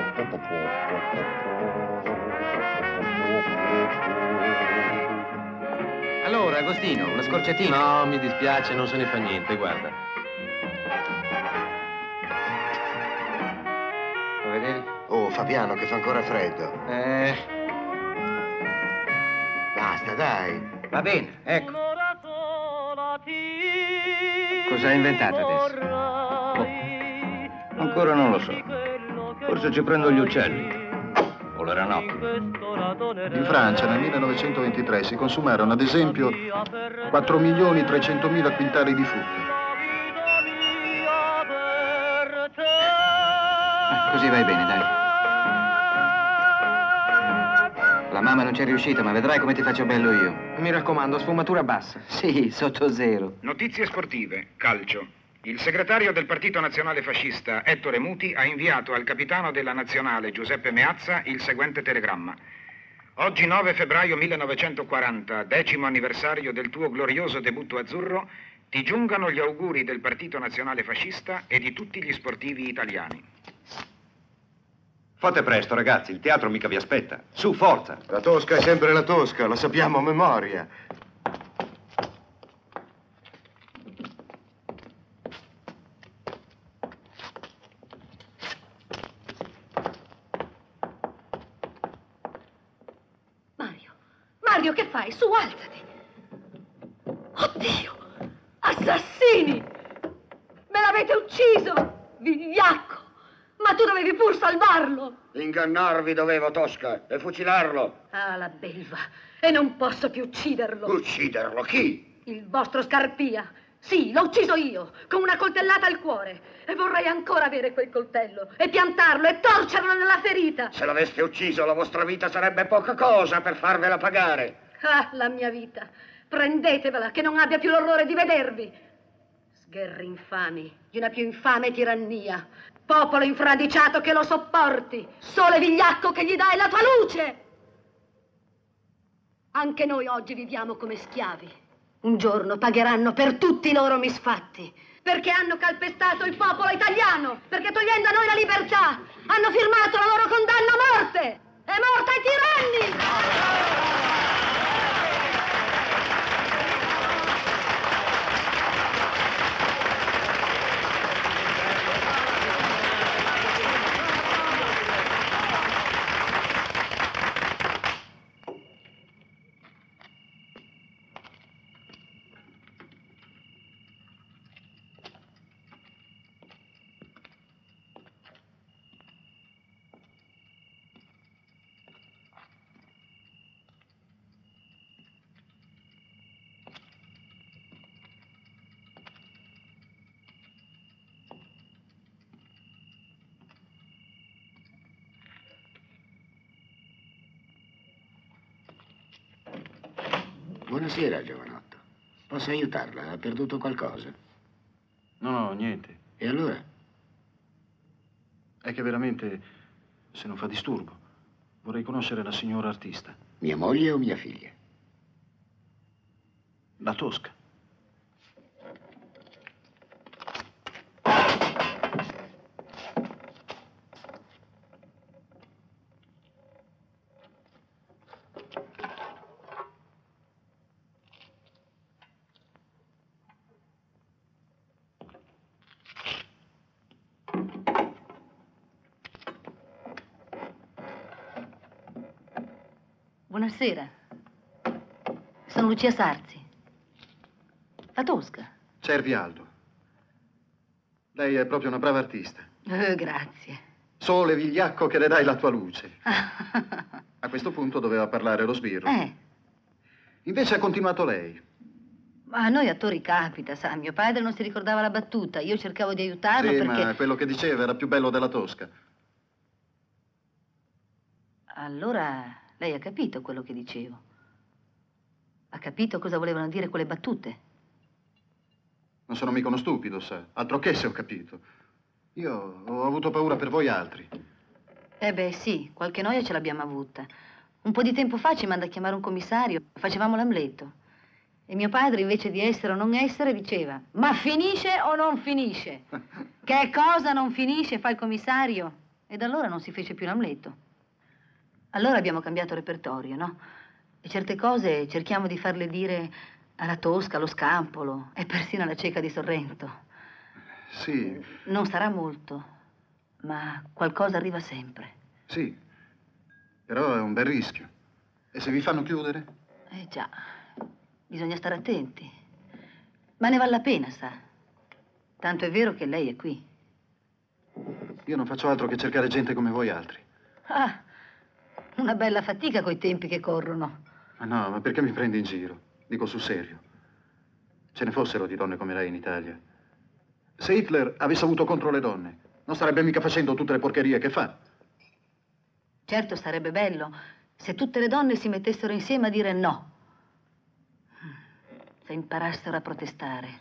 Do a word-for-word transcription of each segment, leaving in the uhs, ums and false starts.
Allora, Agostino, una scorciatina? No, mi dispiace, non se ne fa niente, guarda. Vuoi vedere? Oh, Fabiano, che fa ancora freddo. Eh... Basta, dai. Va bene, ecco. Cosa hai inventato adesso? Oh, ancora non lo so. Forse ci prendo gli uccelli. O le ranocchie. In Francia nel millenovecentoventitré si consumarono ad esempio quattro milioni trecentomila quintali di frutta. Eh, così vai bene, dai. La mamma non ci è riuscita, ma vedrai come ti faccio bello io. Mi raccomando, sfumatura bassa. Sì, sotto zero. Notizie sportive, calcio. Il segretario del Partito Nazionale Fascista, Ettore Muti, ha inviato al capitano della Nazionale, Giuseppe Meazza, il seguente telegramma. Oggi nove febbraio millenovecentoquaranta, decimo anniversario del tuo glorioso debutto azzurro, ti giungano gli auguri del Partito Nazionale Fascista e di tutti gli sportivi italiani. Fate presto, ragazzi, il teatro mica vi aspetta. Su, forza! La Tosca è sempre la Tosca, la sappiamo a memoria. Mario, Mario, che fai? Su, alzati! Oddio! Assassini! Me l'avete ucciso! Vigliacco! Ma tu dovevi pur salvarlo! Ingannarvi dovevo, Tosca, e fucilarlo. Ah, la belva! E non posso più ucciderlo! Ucciderlo? Chi? Il vostro Scarpia! Sì, l'ho ucciso io, con una coltellata al cuore. E vorrei ancora avere quel coltello, e piantarlo, e torcerlo nella ferita. Se l'aveste ucciso, la vostra vita sarebbe poca cosa per farvela pagare. Ah, la mia vita! Prendetevela, che non abbia più l'orrore di vedervi! Sgherri infami, di una più infame tirannia. Popolo infradiciato che lo sopporti, sole vigliacco che gli dai la tua luce. Anche noi oggi viviamo come schiavi. Un giorno pagheranno per tutti i loro misfatti, perché hanno calpestato il popolo italiano, perché togliendo a noi la libertà hanno firmato la loro condanna a morte. È morta ai tiranni! Buonasera, giovanotto. Posso aiutarla? Ha perduto qualcosa? No, no, niente. E allora? È che veramente, se non fa disturbo, vorrei conoscere la signora artista. Mia moglie o mia figlia? La Tosca. Buonasera. Sono Lucia Sarzi. La Tosca. Cervi Aldo. Lei è proprio una brava artista. Eh, grazie. Sole vigliacco che le dai la tua luce. A questo punto doveva parlare lo sbirro. Eh. Invece ha continuato lei. Ma a noi attori capita, sa. Mio padre non si ricordava la battuta. Io cercavo di aiutarlo Sì, perché... ma quello che diceva era più bello della Tosca. Allora lei ha capito quello che dicevo. Ha capito cosa volevano dire quelle battute. Non sono mica uno stupido, sa. Altro che se ho capito. Io ho avuto paura per voi altri. Eh beh, sì, qualche noia ce l'abbiamo avuta. Un po' di tempo fa ci manda a chiamare un commissario. Facevamo l'Amleto. E mio padre, invece di essere o non essere, diceva: ma finisce o non finisce? Che cosa non finisce, fa il commissario? E da allora non si fece più l'Amleto. Allora abbiamo cambiato repertorio, no? E certe cose cerchiamo di farle dire alla Tosca, allo Scampolo e persino alla Cieca di Sorrento. Sì. Non sarà molto, ma qualcosa arriva sempre. Sì, però è un bel rischio. E se vi fanno chiudere? Eh già, bisogna stare attenti. Ma ne vale la pena, sa. Tanto è vero che lei è qui. Io non faccio altro che cercare gente come voi altri. Ah, una bella fatica coi tempi che corrono. Ma no, ma perché mi prendi in giro? Dico sul serio. Ce ne fossero di donne come lei in Italia. Se Hitler avesse avuto contro le donne, non starebbe mica facendo tutte le porcherie che fa. Certo, sarebbe bello se tutte le donne si mettessero insieme a dire no. Se imparassero a protestare.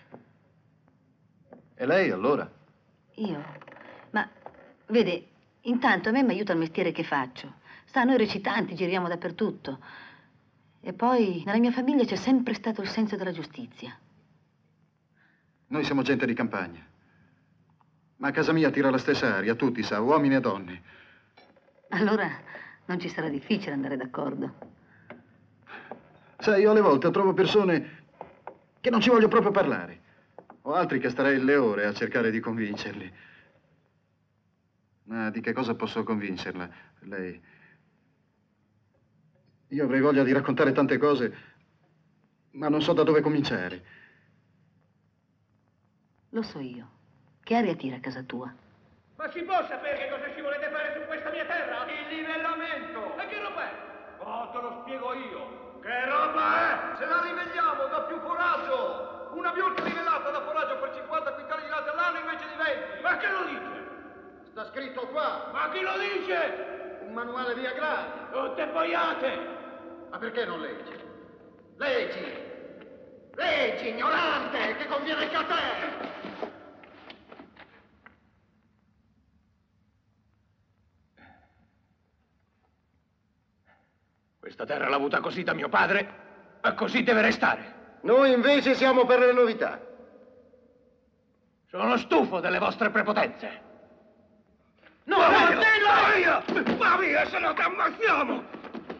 E lei, allora? Io? Ma, vede, intanto a me mi aiuta il mestiere che faccio. Sa, noi recitanti giriamo dappertutto. E poi nella mia famiglia c'è sempre stato il senso della giustizia. Noi siamo gente di campagna. Ma a casa mia tira la stessa aria, tutti, sa, uomini e donne. Allora non ci sarà difficile andare d'accordo. Sai, io alle volte trovo persone che non ci voglio proprio parlare. O altri che starei le ore a cercare di convincerli. Ma di che cosa posso convincerla, lei? Io avrei voglia di raccontare tante cose, ma non so da dove cominciare. Lo so io. Che aria tira a casa tua? Ma si può sapere che cosa ci volete fare su questa mia terra? Il livellamento! E che roba è? Oh, te lo spiego io. Che roba è? Se la livelliamo da più foraggio! Una biolta livellata da foraggio per cinquanta quintali di latte all'anno invece di venti! Ma che lo dice? Sta scritto qua. Ma chi lo dice? Un manuale di agraria. Tutte boiate! Ma perché non leggi? Leggi! Leggi, ignorante, che conviene anche a te! Questa terra l'ha avuta così da mio padre e così deve restare. Noi invece siamo per le novità. Sono stufo delle vostre prepotenze. No, va via! Va via, se no ti ammazziamo!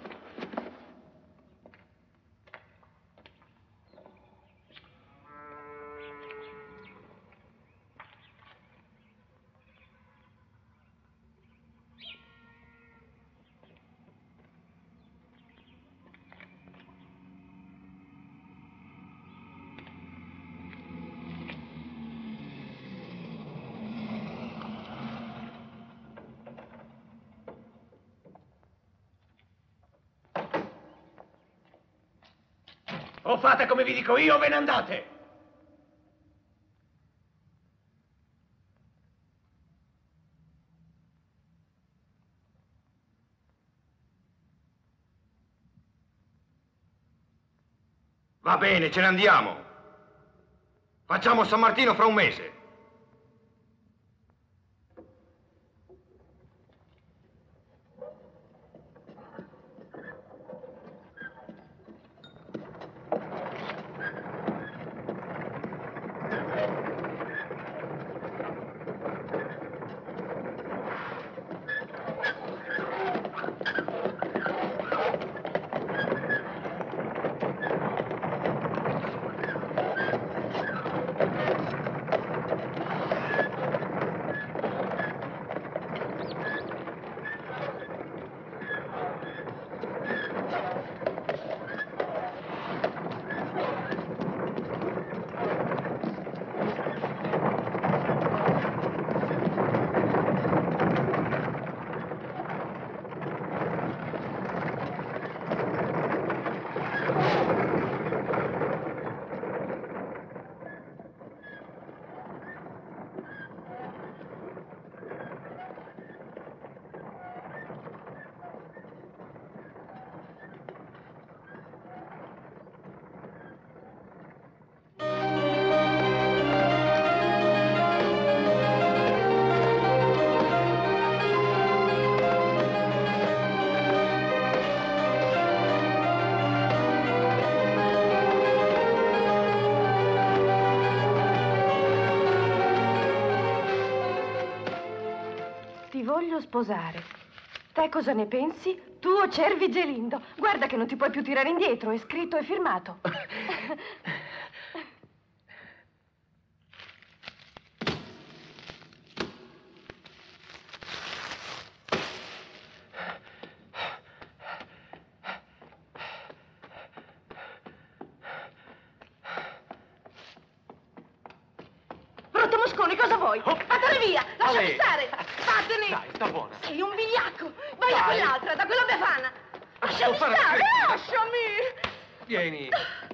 O fate come vi dico io o ve ne andate! Va bene, ce ne andiamo. Facciamo San Martino fra un mese. voglio sposare. Te cosa ne pensi? Tuo Cervi Gelindo. Guarda che non ti puoi più tirare indietro, è scritto e firmato. Brutto Moscone, cosa vuoi? Fatene via! Lasciami Ale. stare! Vattene! Dai, sta buona. Sei un vigliacco! Vai da Dai. quell'altra, da quella befana! Lasciami Non fare stare! così. Lasciami! Vieni.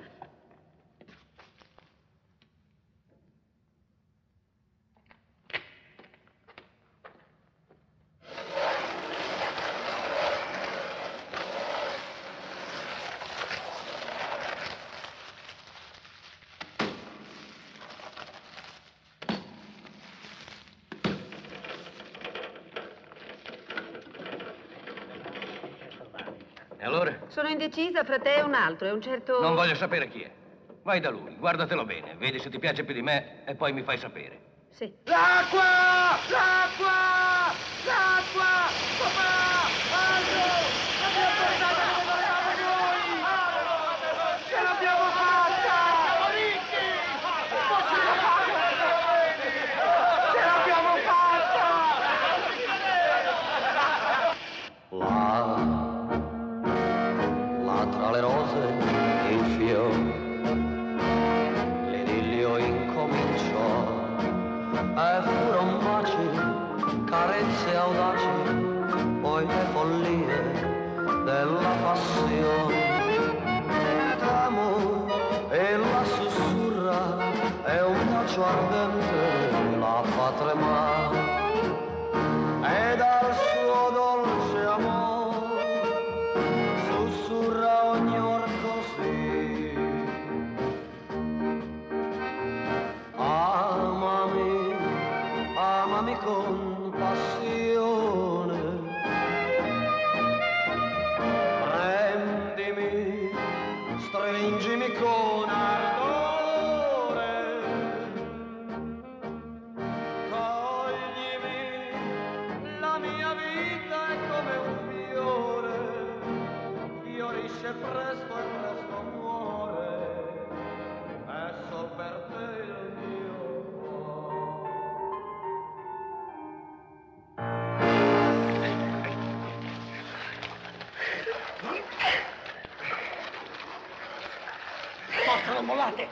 E allora? Sono indecisa fra te e un altro, è un certo... Non voglio sapere chi è. Vai da lui, guardatelo bene, vedi se ti piace più di me e poi mi fai sapere. Sì. L'acqua! L'acqua! L'acqua! Papà! Aldo! L'abbiamo portata come volevamo noi! Ce l'abbiamo fatta! Siamo ricchi! Ce l'abbiamo fatta! Là, là tra le rose in fiore, l'idillio incominciò. E furon baci, carezze audaci, poi le follie della passione. T'amo e la sussurra, e un bacio ardente la fa tremare. E dal suo dolce amore sussurra ogni or così. Amami, amami con passione, prendimi, stringimi con ardore, coglimi, la mia vita è come un fiore, fiorisce presto e presto muore, è sol per te il mio cuore. Forza, non mollate!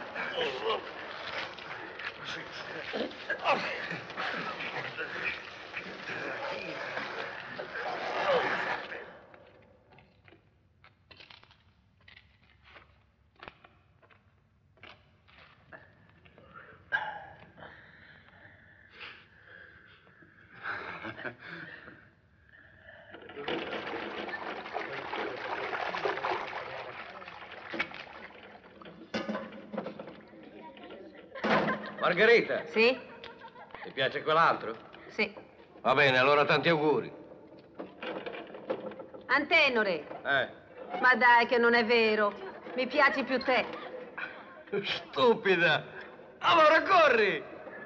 Margherita, Sì? ti piace quell'altro? Sì. Va bene, allora tanti auguri. Antenore, Eh. ma dai che non è vero. Mi piaci più te. Stupida! Allora corri!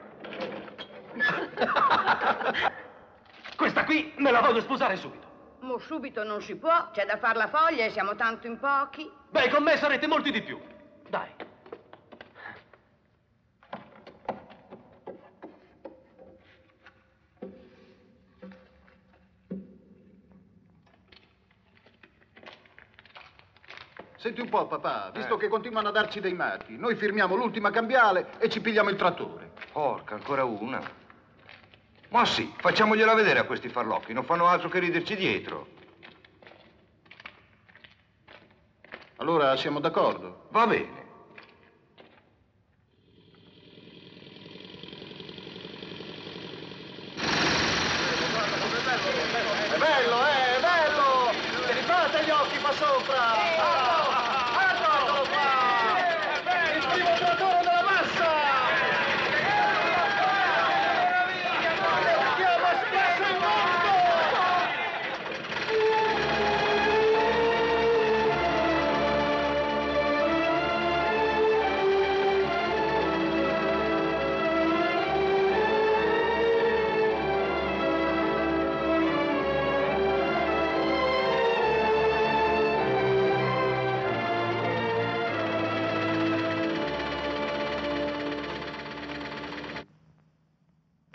Questa qui me la voglio sposare subito. Mo subito non si può, c'è da far la foglia e siamo tanto in pochi. Beh, con me sarete molti di più. Dai. Senti un po', papà, visto che continuano a darci dei matti, noi firmiamo l'ultima cambiale e ci pigliamo il trattore. Porca, ancora una. Ma sì, facciamogliela vedere a questi farlocchi, non fanno altro che riderci dietro. Allora siamo d'accordo? Va bene. È bello, eh, è bello! Ti rifate gli occhi qua sopra! Eccolo qua! Il primo trattore della massa! Andiamo a spesso il mondo!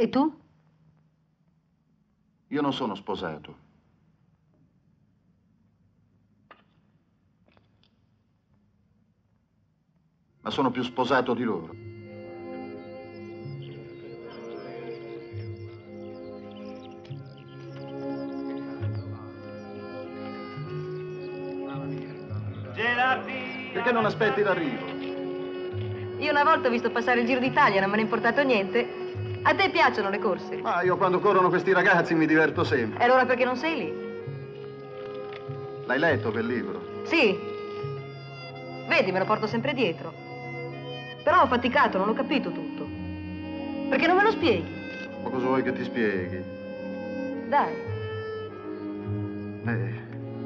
E tu? Io non sono sposato. Ma sono più sposato di loro. Perché non aspetti l'arrivo? Io una volta ho visto passare il Giro d'Italia, non me ne è importato niente. A te piacciono le corse? Ma io quando corrono questi ragazzi mi diverto sempre. E allora perché non sei lì? L'hai letto quel libro? Sì. Vedi, me lo porto sempre dietro. Però ho faticato, non ho capito tutto. Perché non me lo spieghi? Ma cosa vuoi che ti spieghi? Dai. Eh.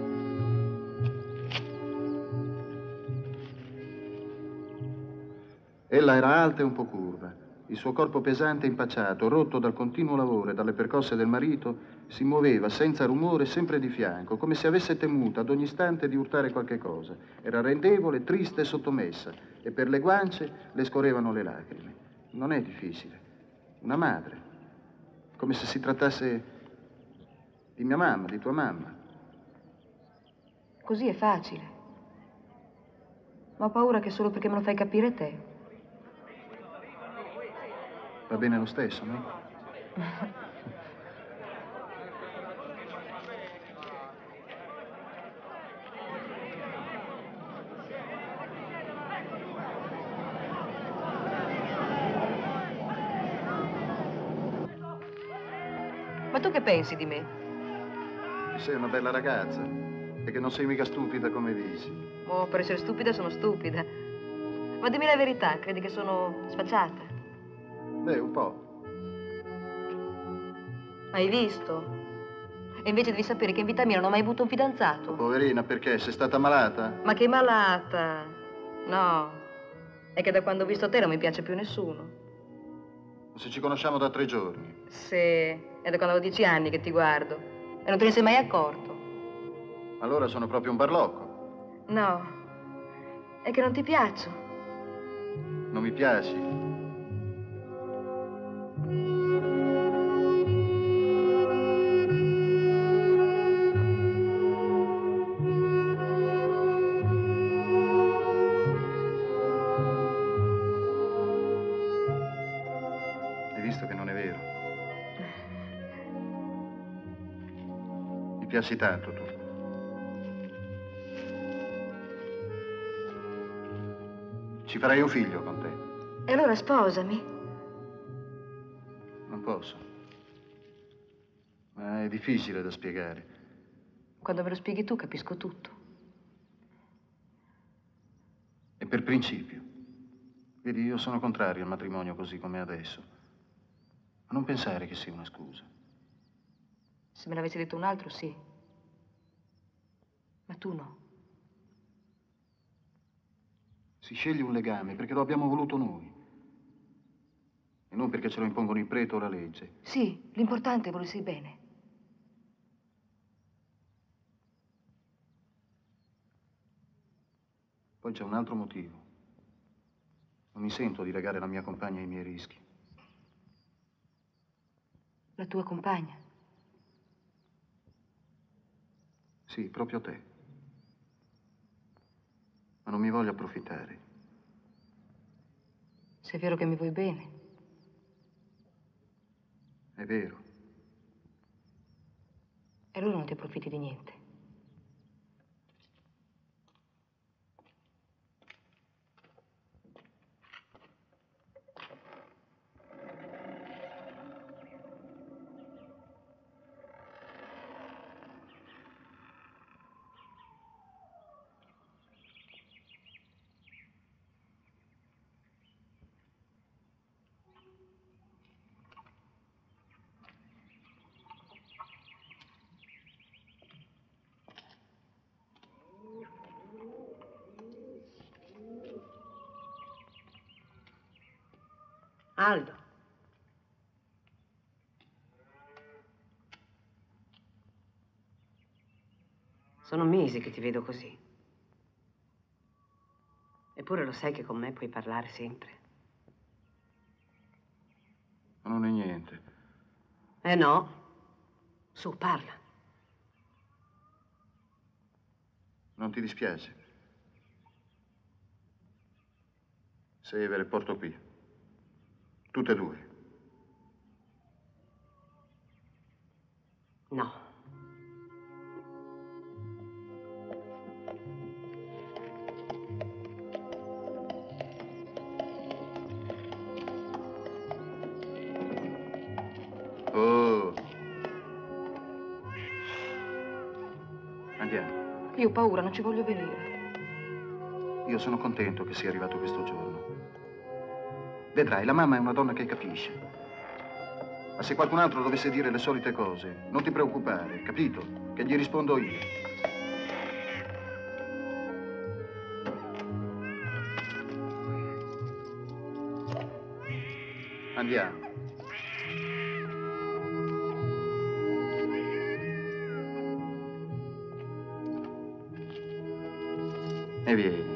Ella era alta e un po' curva. Il suo corpo pesante e impacciato, rotto dal continuo lavoro e dalle percosse del marito, si muoveva senza rumore, sempre di fianco, come se avesse temuto ad ogni istante di urtare qualche cosa. Era arrendevole, triste e sottomessa, e per le guance le scorrevano le lacrime. Non è difficile. Una madre. Come se si trattasse di mia mamma, di tua mamma. Così è facile. Ma ho paura che solo perché me lo fai capire te. Va bene lo stesso, no? Ma tu che pensi di me? Sei una bella ragazza e che non sei mica stupida come dici. Oh, per essere stupida sono stupida. Ma dimmi la verità, credi che sono sfacciata? Beh, un po'. Hai visto? E invece devi sapere che in vita mia non ho mai avuto un fidanzato. Poverina, perché? Sei stata malata? Ma che malata? No. È che da quando ho visto te non mi piace più nessuno. Se ci conosciamo da tre giorni. Sì, è da quando ho dieci anni che ti guardo. E non te ne sei mai accorto. Allora sono proprio un barlocco. No. È che non ti piaccio. Non mi piaci? Mi piaci tanto tu. Ci farei un figlio con te. E allora sposami. Non posso. Ma è difficile da spiegare. Quando me lo spieghi tu capisco tutto. E per principio. Vedi, io sono contrario al matrimonio così come adesso. Ma non pensare che sia una scusa. Se me l'avessi detto un altro, sì. Ma tu no. Si sceglie un legame perché lo abbiamo voluto noi. E non perché ce lo impongono il prete o la legge. Sì, l'importante è volersi bene. Poi c'è un altro motivo. Non mi sento di legare la mia compagna ai miei rischi. La tua compagna? Sì, proprio te. Ma non mi voglio approfittare. Se è vero che mi vuoi bene. È vero. E allora non ti approfitti di niente. Aldo. Sono mesi che ti vedo così. Eppure lo sai che con me puoi parlare sempre. Ma non è niente. Eh no. Su, parla. Non ti dispiace? Se ve le porto qui. Tutte e due. No. Oh. Andiamo. Io ho paura, non ci voglio venire. Io sono contento che sia arrivato questo giorno. Vedrai, la mamma è una donna che capisce. Ma se qualcun altro dovesse dire le solite cose, non ti preoccupare, capito? Che gli rispondo io. Andiamo. E vieni.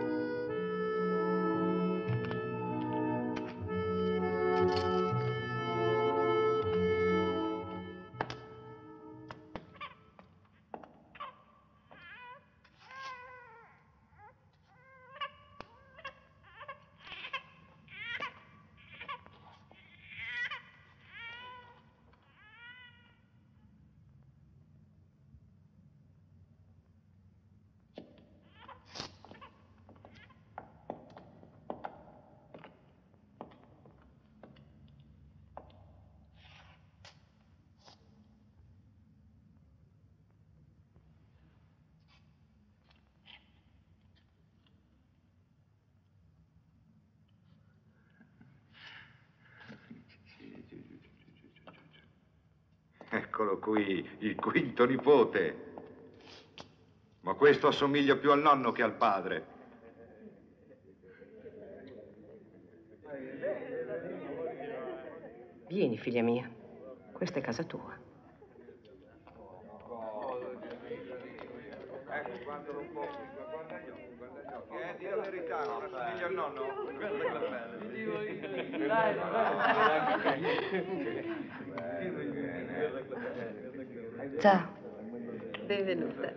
Eccolo qui, il quinto nipote. Ma questo assomiglia più al nonno che al padre. Vieni, figlia mia. Questa è casa tua. Ecco, quando non può, guarda gli occhi, guarda gli occhi. Eh, di la verità, non assomiglia al nonno? Guarda che bello. Ti dico io. Dai, Ciao. Benvenuta.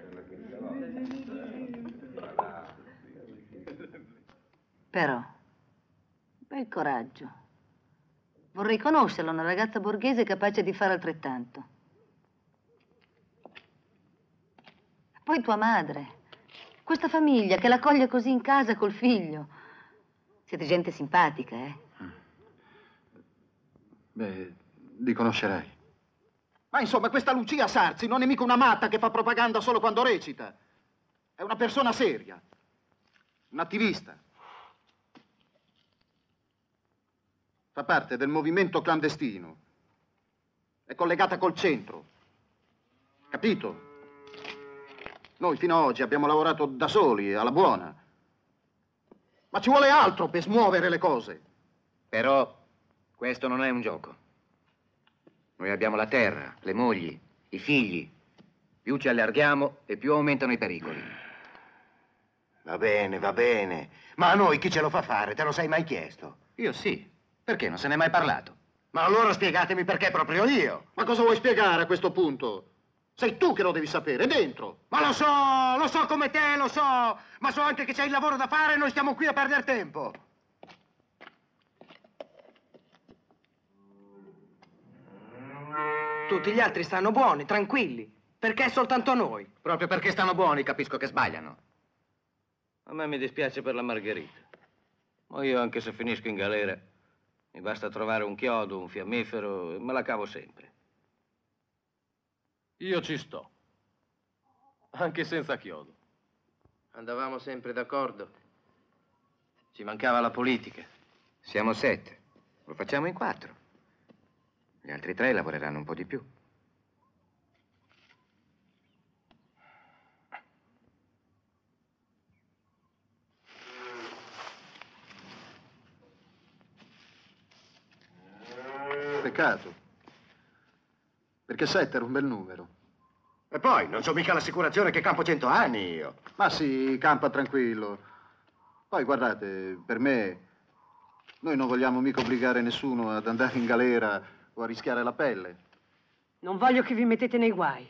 Però, bel coraggio. Vorrei conoscerla, una ragazza borghese capace di fare altrettanto. Poi tua madre. Questa famiglia che l'accoglie così in casa col figlio. Siete gente simpatica, eh? Beh, li conoscerai. Ma insomma, questa Lucia Sarzi non è mica una matta che fa propaganda solo quando recita. È una persona seria. Un'attivista. Fa parte del movimento clandestino. È collegata col centro. Capito? Noi fino ad oggi abbiamo lavorato da soli, alla buona. Ma ci vuole altro per smuovere le cose. Però questo non è un gioco. Noi abbiamo la terra, le mogli, i figli. Più ci allarghiamo e più aumentano i pericoli. Va bene, va bene. Ma a noi chi ce lo fa fare? Te lo sei mai chiesto? Io sì. Perché? Non se n'è mai parlato. Ma allora spiegatemi perché proprio io. Ma cosa vuoi spiegare a questo punto? Sei tu che lo devi sapere, dentro. Ma lo so, lo so come te, lo so. Ma so anche che c'è il lavoro da fare e noi stiamo qui a perdere tempo. Tutti gli altri stanno buoni, tranquilli. Perché soltanto noi? Proprio perché stanno buoni capisco che sbagliano. A me mi dispiace per la Margherita. Ma io, anche se finisco in galera, mi basta trovare un chiodo, un fiammifero e me la cavo sempre. Io ci sto. Anche senza chiodo. Andavamo sempre d'accordo. Ci mancava la politica. Siamo sette. Lo facciamo in quattro. Gli altri tre lavoreranno un po' di più. Peccato. Perché sette era un bel numero. E poi, non so mica l'assicurazione che campo cento anni io. Ma sì, campa tranquillo. Poi, guardate, per me, noi non vogliamo mica obbligare nessuno ad andare in galera o a rischiare la pelle. Non voglio che vi mettete nei guai.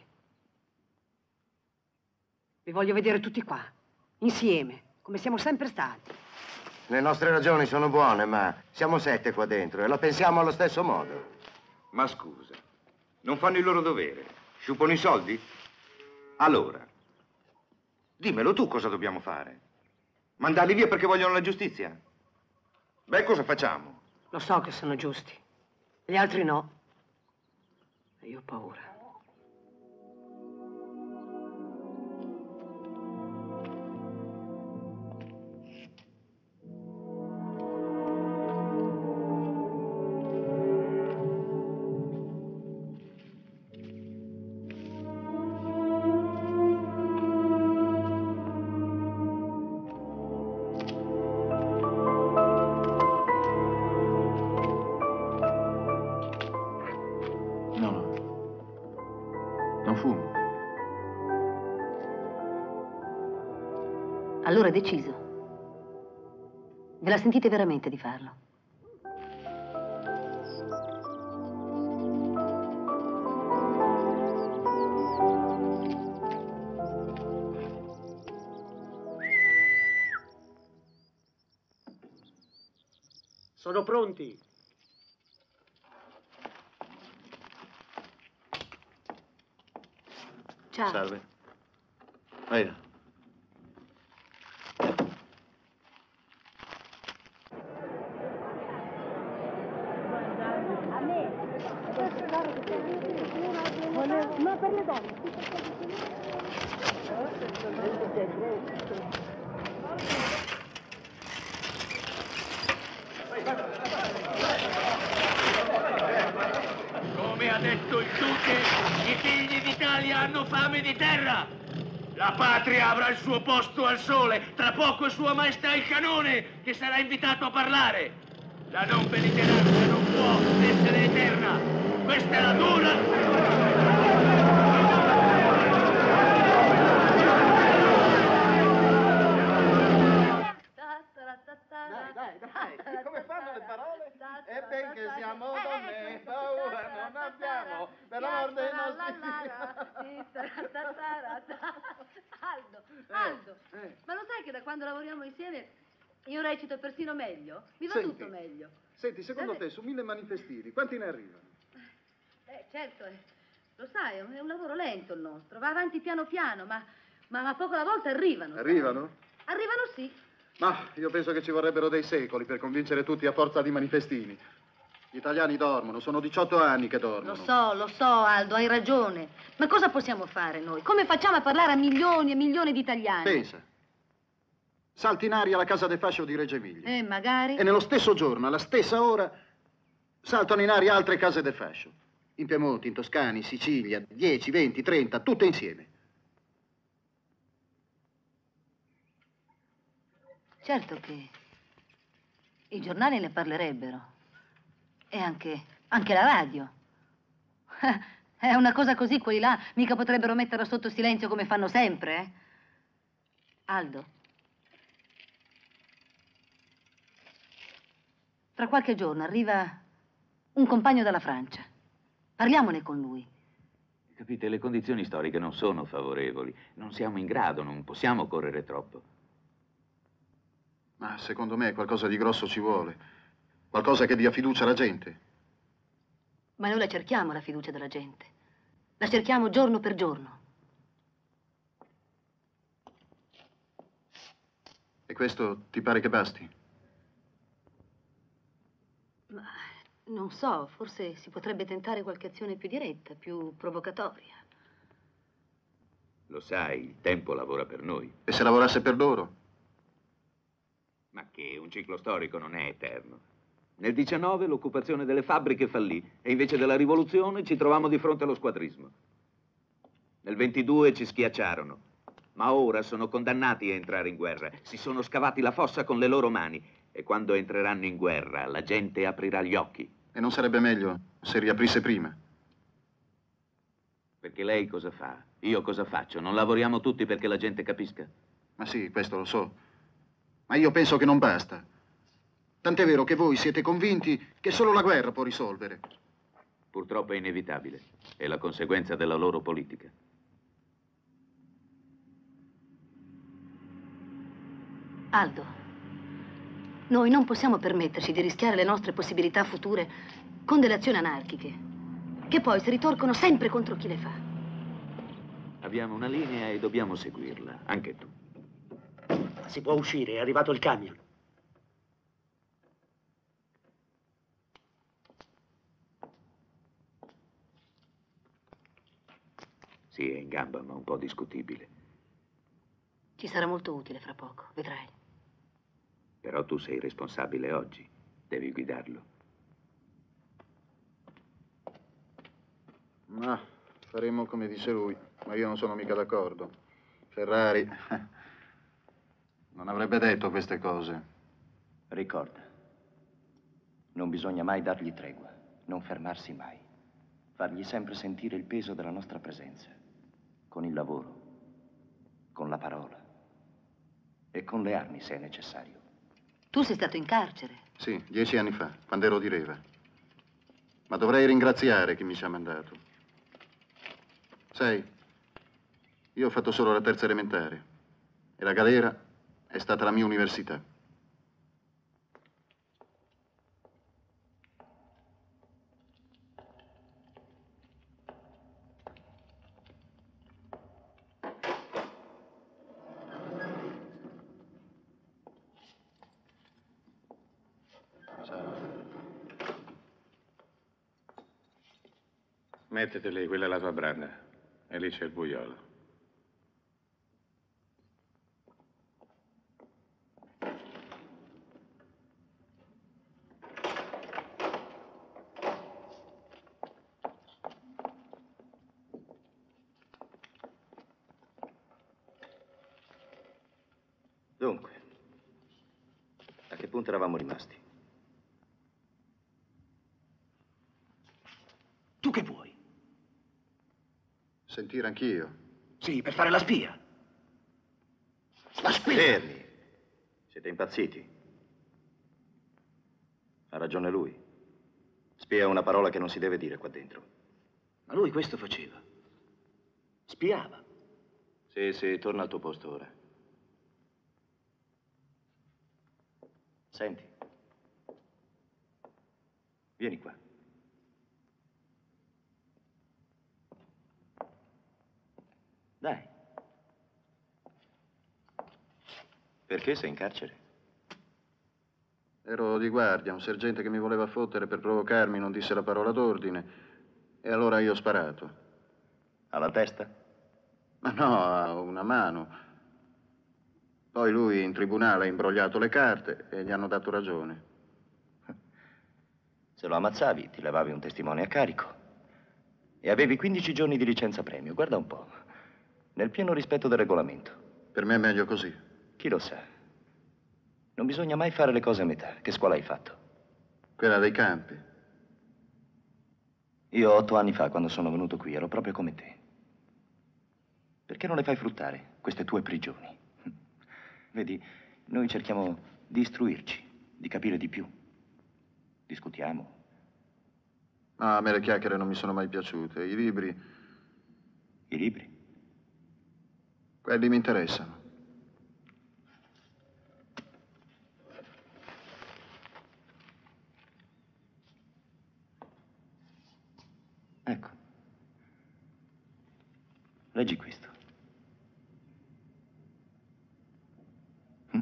Vi voglio vedere tutti qua, insieme, come siamo sempre stati. Le nostre ragioni sono buone, ma siamo sette qua dentro e la pensiamo allo stesso modo. Ma scusa, non fanno il loro dovere? Sciupano i soldi? Allora, dimmelo tu cosa dobbiamo fare. Mandarli via perché vogliono la giustizia? Beh, cosa facciamo? Lo so che sono giusti, gli altri no. E io ho paura. Allora è deciso. Ve la sentite veramente di farlo? Sono pronti. Ciao. Salve. Vai. Ma per le donne. Come ha detto il Duce, i figli d'Italia hanno fame di terra. La patria avrà il suo posto al sole. Tra poco Sua Maestà il Canone, che sarà invitato a parlare. La non belligeranza non può essere eterna. Questa è la dura... Dai, dai, dai, come fanno le parole? E ben che siamo donne, paura non abbiamo, per l'amor dei nostri... Aldo, Aldo, ma lo sai che da quando lavoriamo insieme io recito persino meglio? Mi va Senti, tutto meglio. Senti, secondo Vabbè. te su mille manifestini, quanti ne arrivano? Eh, certo, eh. Lo sai, è un, è un lavoro lento il nostro, va avanti piano piano, ma, ma, ma poco alla volta arrivano. Arrivano? Sai? Arrivano sì. Ma io penso che ci vorrebbero dei secoli per convincere tutti a forza di manifestini. Gli italiani dormono, sono diciotto anni che dormono. Lo so, lo so, Aldo, hai ragione. Ma cosa possiamo fare noi? Come facciamo a parlare a milioni e milioni di italiani? Pensa. Salti in aria la casa del fascio di Reggio Emilia. Eh, magari. E nello stesso giorno, alla stessa ora, saltano in aria altre case del fascio. In Piemonte, in Toscana, in Sicilia, dieci, venti, trenta, tutte insieme. Certo che i giornali ne parlerebbero. E anche, anche la radio. È una cosa così, quelli là mica potrebbero metterla sotto silenzio come fanno sempre, eh? Aldo. Tra qualche giorno arriva un compagno dalla Francia. Parliamone con lui. Capite, le condizioni storiche non sono favorevoli. Non siamo in grado, non possiamo correre troppo. Ma secondo me qualcosa di grosso ci vuole. Qualcosa che dia fiducia alla gente. Ma noi la cerchiamo la fiducia della gente. La cerchiamo giorno per giorno. E questo ti pare che basti? Ma non so, forse si potrebbe tentare qualche azione più diretta, più provocatoria. Lo sai, il tempo lavora per noi. E se lavorasse per loro? Ma che un ciclo storico non è eterno. Nel diciannove l'occupazione delle fabbriche fallì e invece della rivoluzione ci trovammo di fronte allo squadrismo. Nel ventidue ci schiacciarono, ma ora sono condannati a entrare in guerra. Si sono scavati la fossa con le loro mani e quando entreranno in guerra la gente aprirà gli occhi. E non sarebbe meglio se riaprisse prima? Perché lei cosa fa? Io cosa faccio? Non lavoriamo tutti perché la gente capisca? Ma sì, questo lo so. Ma io penso che non basta. Tant'è vero che voi siete convinti che solo la guerra può risolvere. Purtroppo è inevitabile. È la conseguenza della loro politica. Aldo, noi non possiamo permetterci di rischiare le nostre possibilità future con delle azioni anarchiche, che poi si ritorcono sempre contro chi le fa. Abbiamo una linea e dobbiamo seguirla, anche tu. Si può uscire, è arrivato il camion. Sì, è in gamba, ma un po' discutibile. Ci sarà molto utile fra poco, vedrai. Però tu sei responsabile oggi. Devi guidarlo. Ma faremo come dice lui, ma io non sono mica d'accordo. Ferrari non avrebbe detto queste cose. Ricorda, non bisogna mai dargli tregua, non fermarsi mai. Fargli sempre sentire il peso della nostra presenza, con il lavoro, con la parola e con le armi se è necessario. Tu sei stato in carcere. Sì, dieci anni fa, quando ero di Reva. Ma dovrei ringraziare chi mi ci ha mandato. Sai, io ho fatto solo la terza elementare e la galera è stata la mia università. Mettete lì, quella è la tua branda. E lì c'è il buiolo. Dunque, a che punto eravamo rimasti? Tu che vuoi? Sentire anch'io. Sì, per fare la spia. La spia! Fermi! Siete impazziti. Ha ragione lui. Spia è una parola che non si deve dire qua dentro. Ma lui questo faceva. Spiava. Sì, sì, torna al tuo posto ora. Senti. Vieni qua. Dai. Perché sei in carcere? Ero di guardia, un sergente che mi voleva fottere per provocarmi non disse la parola d'ordine e allora io ho sparato. Alla testa? Ma no, a una mano. Poi lui in tribunale ha imbrogliato le carte e gli hanno dato ragione. Se lo ammazzavi, ti levavi un testimone a carico e avevi quindici giorni di licenza premio. Guarda un po'. Nel pieno rispetto del regolamento. Per me è meglio così. Chi lo sa? Non bisogna mai fare le cose a metà. Che scuola hai fatto? Quella dei campi. Io otto anni fa, quando sono venuto qui, ero proprio come te. Perché non le fai fruttare, queste tue prigioni? Vedi, noi cerchiamo di istruirci, di capire di più. Discutiamo. Ah, a me le chiacchiere non mi sono mai piaciute. I libri... I libri? Quelli mi interessano. Ecco. Leggi questo. Hm?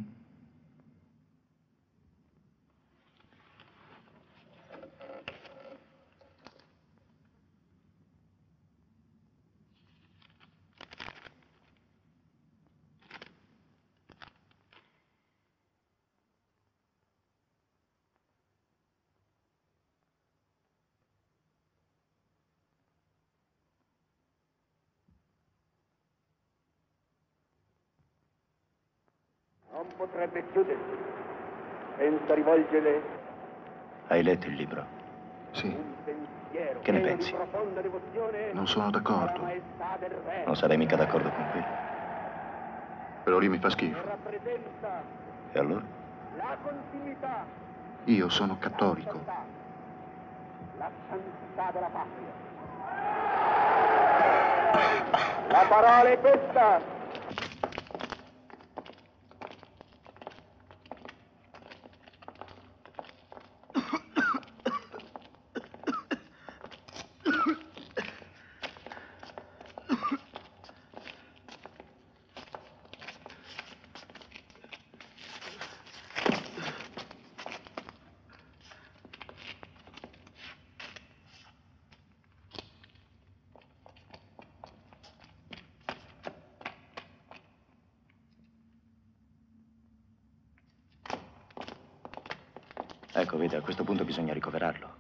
Non potrebbe chiudersi senza rivolgere Hai letto il libro? Sì. un pensiero Che ne pieno pensi? di profonda devozione Non sono d'accordo. alla maestà del re. Non sarei mica d'accordo con quello. Però lì mi fa schifo. Rappresenta E allora? la continuità, Io sono cattolico. la santità della patria. La parola è questa. Ecco, vede, a questo punto bisogna ricoverarlo.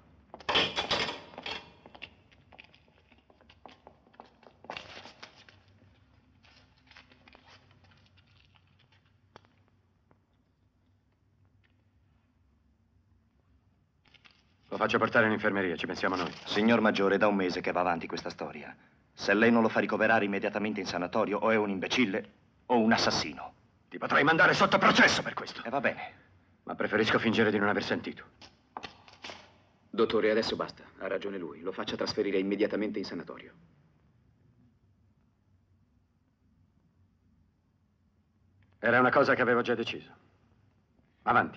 Lo faccio portare in infermeria, ci pensiamo noi. Signor Maggiore, è da un mese che va avanti questa storia. Se lei non lo fa ricoverare immediatamente in sanatorio, o è un imbecille o un assassino. Ti potrei mandare sotto processo per questo. E va bene. Ma preferisco fingere di non aver sentito. Dottore, adesso basta. Ha ragione lui. Lo faccia trasferire immediatamente in sanatorio. Era una cosa che avevo già deciso. Avanti.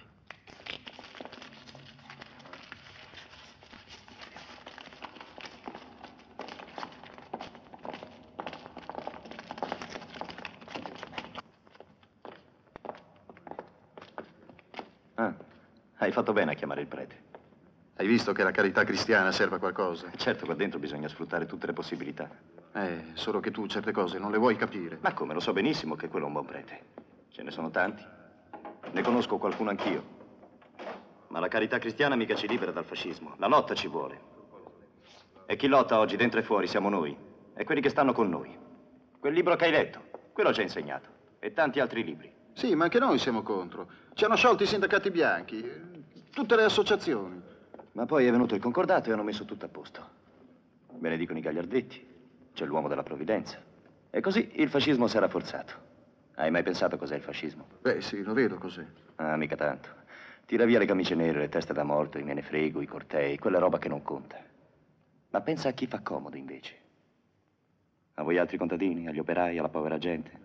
Ah, hai fatto bene a chiamare il prete. Hai visto che la carità cristiana serve a qualcosa? Certo, qua dentro bisogna sfruttare tutte le possibilità. Eh, solo che tu certe cose non le vuoi capire. Ma come, lo so benissimo che quello è un buon prete. Ce ne sono tanti. Ne conosco qualcuno anch'io. Ma la carità cristiana mica ci libera dal fascismo. La lotta ci vuole. E chi lotta oggi dentro e fuori siamo noi. E quelli che stanno con noi. Quel libro che hai letto, quello ci ha insegnato. E tanti altri libri. Sì, ma anche noi siamo contro. Ci hanno sciolti i sindacati bianchi, tutte le associazioni. Ma poi è venuto il concordato e hanno messo tutto a posto. Ve ne dicono i gagliardetti. C'è l'uomo della provvidenza. E così il fascismo si è rafforzato. Hai mai pensato cos'è il fascismo? Beh, sì, lo vedo cos'è. Ah, mica tanto. Tira via le camicie nere, le teste da morto, i me ne frego, i cortei, quella roba che non conta. Ma pensa a chi fa comodo, invece. A voi altri contadini, agli operai, alla povera gente.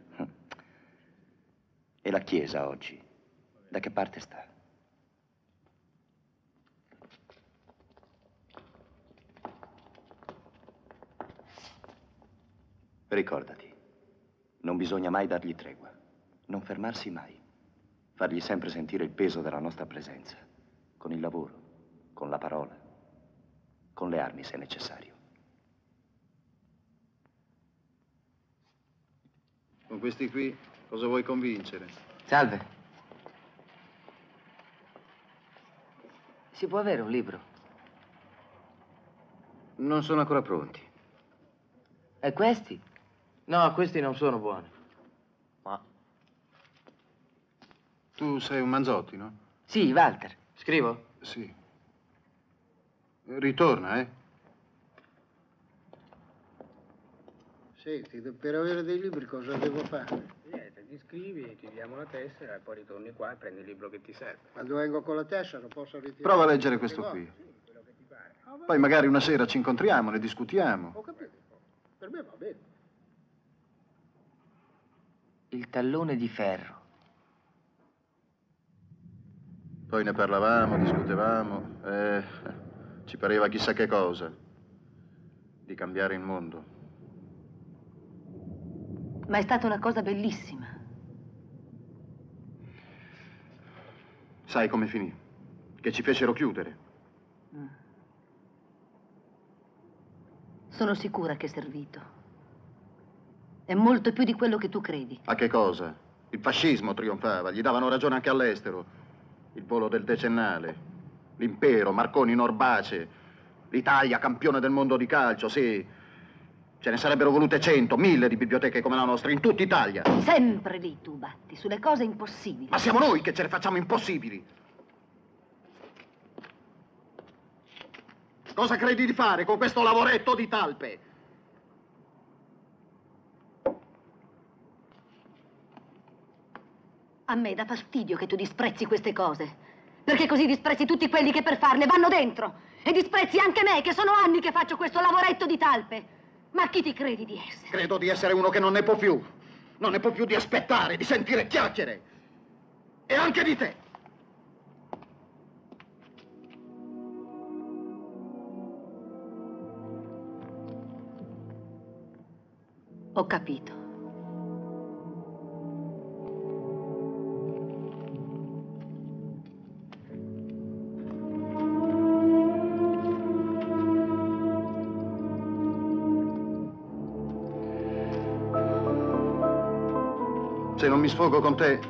E la Chiesa oggi, da che parte sta? Ricordati, non bisogna mai dargli tregua, non fermarsi mai, fargli sempre sentire il peso della nostra presenza, con il lavoro, con la parola, con le armi se necessario. Con questi qui cosa vuoi convincere? Salve. Si può avere un libro? Non sono ancora pronti. E questi? No, questi non sono buoni. Ma... Tu sei un Manzotti, no? Sì, Walter. Scrivo? Sì. Ritorna, eh? Senti, per avere dei libri cosa devo fare? Niente, ti scrivi, ti diamo la tessera e poi ritorni qua e prendi il libro che ti serve. Quando vengo con la tessera posso ritirare... Prova a leggere questo qui. Poi magari una sera ci incontriamo, ne discutiamo. Ho capito. Per me va bene. Il tallone di ferro. Poi ne parlavamo, discutevamo, e ci pareva chissà che cosa. Di cambiare il mondo. Ma è stata una cosa bellissima. Sai come finì? Che ci fecero chiudere. Mm. Sono sicura che è servito. È molto più di quello che tu credi. A che cosa? Il fascismo trionfava, gli davano ragione anche all'estero. Il volo del decennale, l'impero, Marconi in orbace, l'Italia campione del mondo di calcio, sì. Ce ne sarebbero volute cento, mille di biblioteche come la nostra, in tutta Italia. Sempre lì tu batti, sulle cose impossibili. Ma siamo noi che ce le facciamo impossibili. Cosa credi di fare con questo lavoretto di talpe? A me dà fastidio che tu disprezzi queste cose, perché così disprezzi tutti quelli che per farle vanno dentro e disprezzi anche me, che sono anni che faccio questo lavoretto di talpe. Ma chi ti credi di essere? Credo di essere uno che non ne può più. Non ne può più di aspettare, di sentire chiacchiere. E anche di te. Ho capito. Se non mi sfogo con te...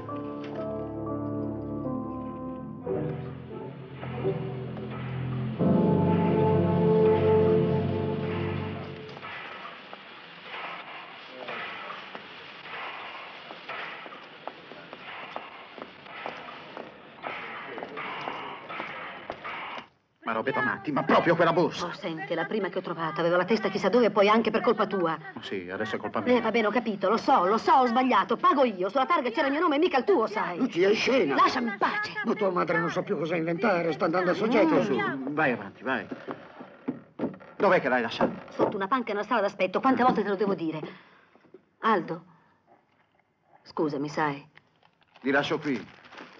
Ma robetta matti, ma proprio quella borsa. Oh, senti, la prima che ho trovato, avevo la testa chissà dove, poi anche per colpa tua. Sì, adesso è colpa mia. Eh, va bene, ho capito, lo so, lo so, ho sbagliato, pago io. Sulla targa c'era il mio nome, mica il tuo, sai. Lucia, è scena. Lasciami in pace. Ma tua madre non sa più cosa inventare, sta andando a soggetto. Mm. Su, vai avanti, vai. Dov'è che l'hai lasciato? Sotto una panca nella sala d'aspetto, quante volte te lo devo dire? Aldo? Scusami, sai. Li lascio qui.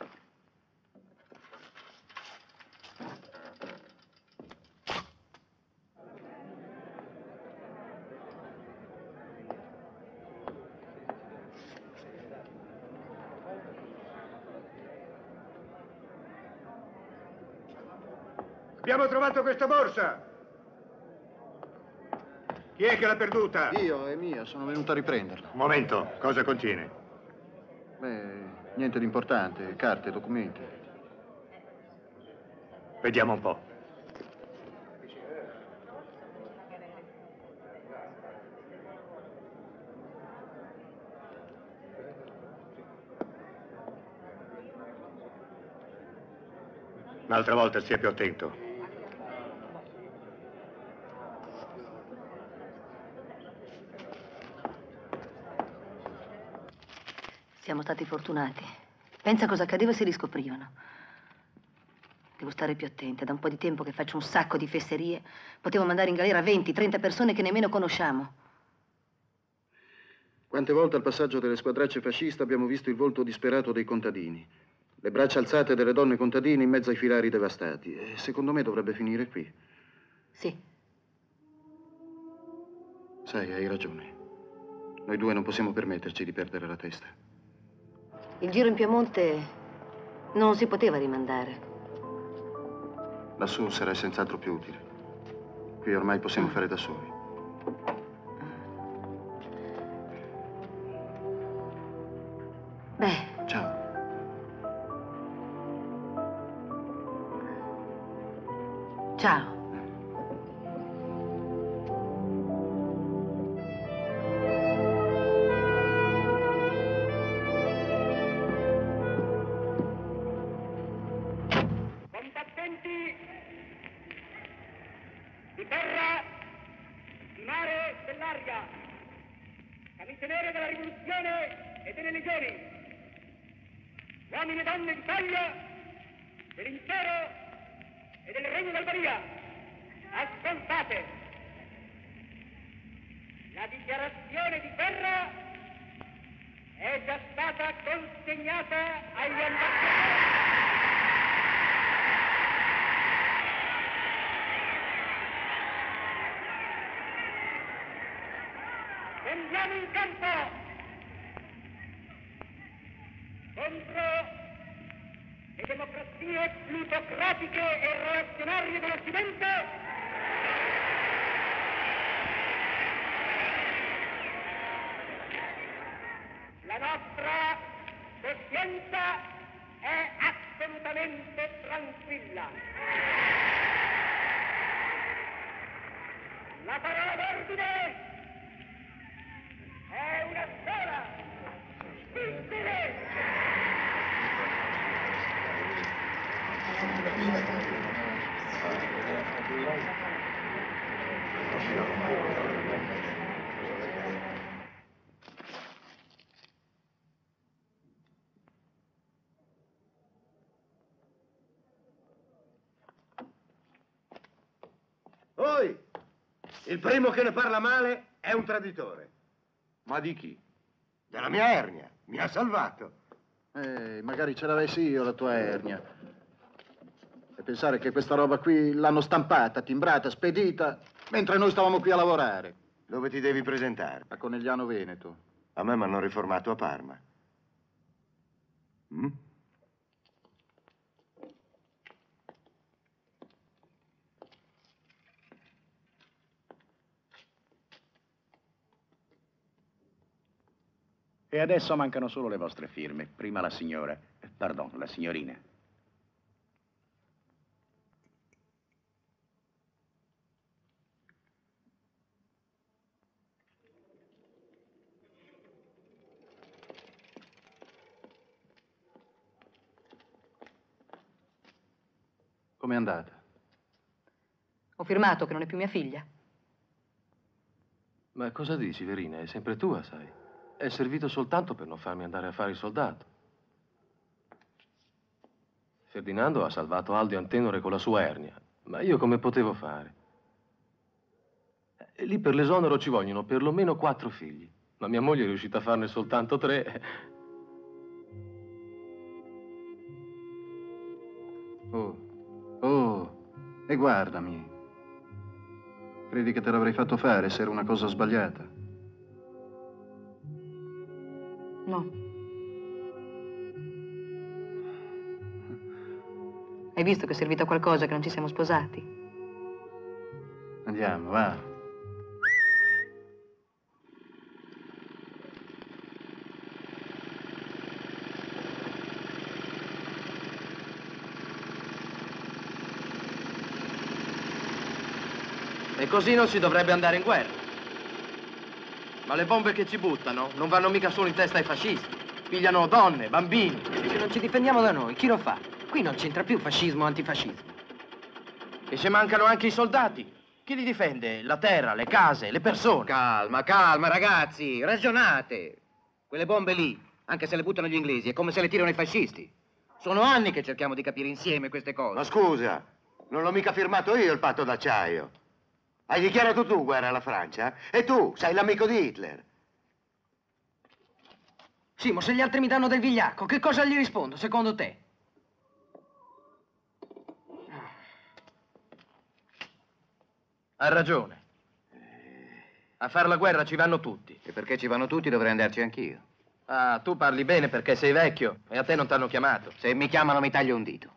Abbiamo trovato questa borsa. Chi è che l'ha perduta? Io, è mia, sono venuto a riprenderla. Un momento, cosa contiene? Beh, niente di importante, carte, documenti. Vediamo un po'. Un'altra volta stia più attento. Siamo stati fortunati. Pensa cosa accadeva se riscoprivano. Devo stare più attenta. Da un po' di tempo che faccio un sacco di fesserie. Potevo mandare in galera venti trenta persone che nemmeno conosciamo. Quante volte al passaggio delle squadracce fasciste abbiamo visto il volto disperato dei contadini. Le braccia alzate delle donne contadine in mezzo ai filari devastati. E secondo me dovrebbe finire qui. Sì. Sai, hai ragione. Noi due non possiamo permetterci di perdere la testa. Il giro in Piemonte non si poteva rimandare. Lassù sarà senz'altro più utile. Qui ormai possiamo fare da soli. Beh. Ciao. Ciao. Combattenti di terra, di mare, dell'aria, camicie nere della rivoluzione e delle legioni, uomini e donne di taglia dell'impero e del regno d'Albania, ascoltate. La dichiarazione di guerra è già stata consegnata agli ambasciatori. Scendiamo in campo contro le democrazie plutocratiche e reazionarie dell'Occidente. La nostra coscienza è assolutamente tranquilla. La parola d'ordine è una sola. Spingere! Voi, il primo che ne parla male è un traditore. Ma di chi? Della mia ernia. Mi ha salvato. Eh, magari ce l'avessi io la tua ernia. E pensare che questa roba qui l'hanno stampata, timbrata, spedita, mentre noi stavamo qui a lavorare. Dove ti devi presentare? A Conegliano Veneto. A me mi hanno riformato a Parma. Mm? E adesso mancano solo le vostre firme. Prima la signora, eh, pardon, la signorina. Com'è andata? Ho firmato che non è più mia figlia. Ma cosa dici, Verina? È sempre tua, sai. È servito soltanto per non farmi andare a fare il soldato. Ferdinando ha salvato Aldo Antenore con la sua ernia, ma io come potevo fare? E lì per l'esonero ci vogliono perlomeno quattro figli, ma mia moglie è riuscita a farne soltanto tre. Oh, oh, e guardami. Credi che te l'avrei fatto fare se era una cosa sbagliata? No. Hai visto che è servito a qualcosa che non ci siamo sposati? Andiamo, va. E così non si dovrebbe andare in guerra. Ma le bombe che ci buttano non vanno mica solo in testa ai fascisti. Pigliano donne, bambini. E se non ci difendiamo da noi, chi lo fa? Qui non c'entra più fascismo o antifascismo. E se mancano anche i soldati, chi li difende? La terra, le case, le persone. Calma, calma, ragazzi, ragionate. Quelle bombe lì, anche se le buttano gli inglesi, è come se le tirano i fascisti. Sono anni che cerchiamo di capire insieme queste cose. Ma scusa, non l'ho mica firmato io il patto d'acciaio. Hai dichiarato tu guerra alla Francia? E tu sei l'amico di Hitler. Sì, ma se gli altri mi danno del vigliacco, che cosa gli rispondo, secondo te? Ha ragione. A fare la guerra ci vanno tutti. E perché ci vanno tutti dovrei andarci anch'io. Ah, tu parli bene perché sei vecchio e a te non t'hanno chiamato. Se mi chiamano mi taglio un dito.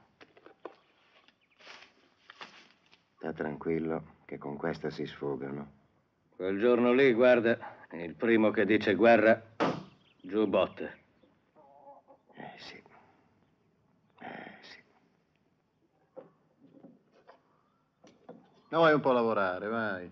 Sta tranquillo che con questa si sfogano. Quel giorno lì, guarda, il primo che dice guerra, giù botte. Eh sì. Eh sì. No, vai un po' a lavorare, vai.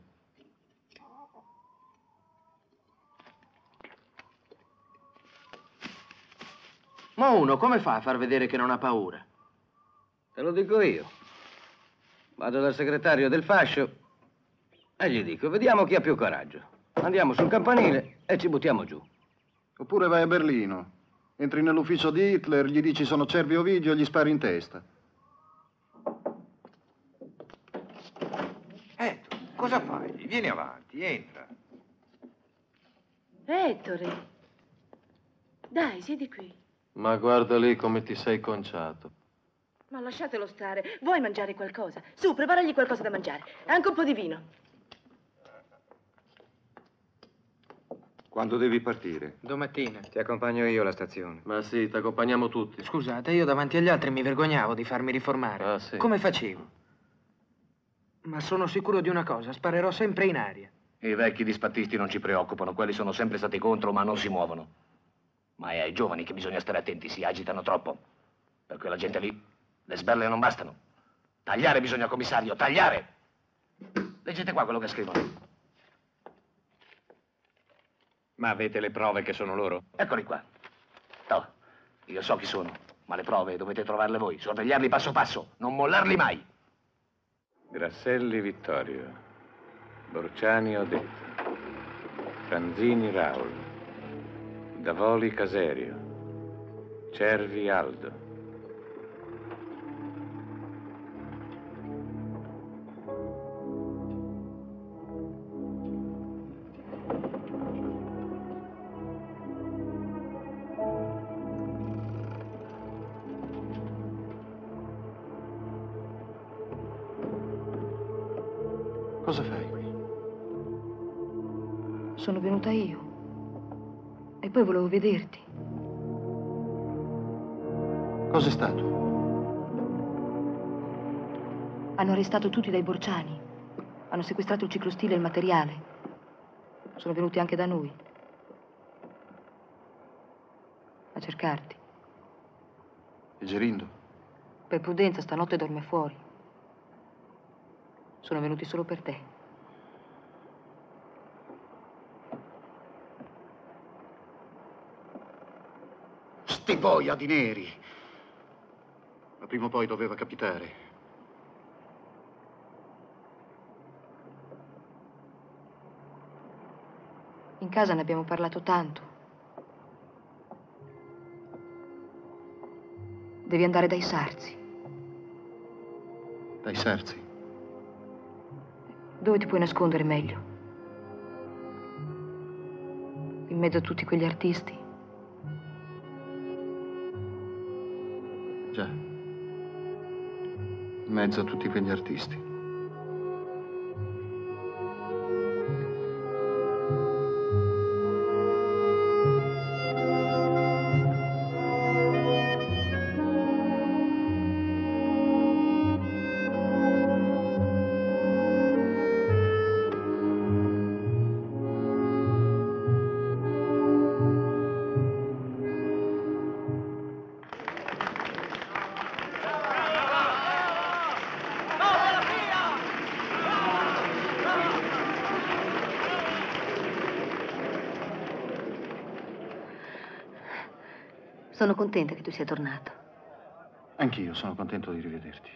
Ma uno come fa a far vedere che non ha paura? Te lo dico io. Vado dal segretario del fascio e gli dico, vediamo chi ha più coraggio. Andiamo sul campanile e ci buttiamo giù. Oppure vai a Berlino, entri nell'ufficio di Hitler, gli dici sono Cervi Ovidio e gli spari in testa. Eh, tu, cosa fai? Vieni avanti, entra. Ettore, dai, siedi qui. Ma guarda lì come ti sei conciato. Ma lasciatelo stare. Vuoi mangiare qualcosa? Su, preparagli qualcosa da mangiare. E anche un po' di vino. Quando devi partire? Domattina. Ti accompagno io alla stazione. Ma sì, ti accompagniamo tutti. Scusate, io davanti agli altri mi vergognavo di farmi riformare. Ah, sì. Come facevo? Ma sono sicuro di una cosa, sparerò sempre in aria. I vecchi dispattisti non ci preoccupano, quelli sono sempre stati contro, ma non si muovono. Ma è ai giovani che bisogna stare attenti, si agitano troppo. Per quella gente lì, le sberle non bastano. Tagliare bisogna, commissario, tagliare! Leggete qua quello che scrivono. Ma avete le prove che sono loro? Eccoli qua. No, io so chi sono, ma le prove dovete trovarle voi, sorvegliarli passo passo, non mollarli mai. Grasselli Vittorio, Borciani Odetta, Franzini Raul, Davoli Caserio, Cervi Aldo. cosa fai qui? Sono venuta io. E poi volevo vederti. Cos'è stato? Hanno arrestato tutti dai Borciani. Hanno sequestrato il ciclostile e il materiale. Sono venuti anche da noi. A cercarti. E Gerindo? Per prudenza, stanotte dorme fuori. Sono venuti solo per te. Sti boia di neri! Ma prima o poi doveva capitare. In casa ne abbiamo parlato tanto. Devi andare dai Sarzi. Dai Sarzi? Dove ti puoi nascondere meglio? In mezzo a tutti quegli artisti? Già. In mezzo a tutti quegli artisti. Sono contenta che tu sia tornato. Anch'io sono contento di rivederti.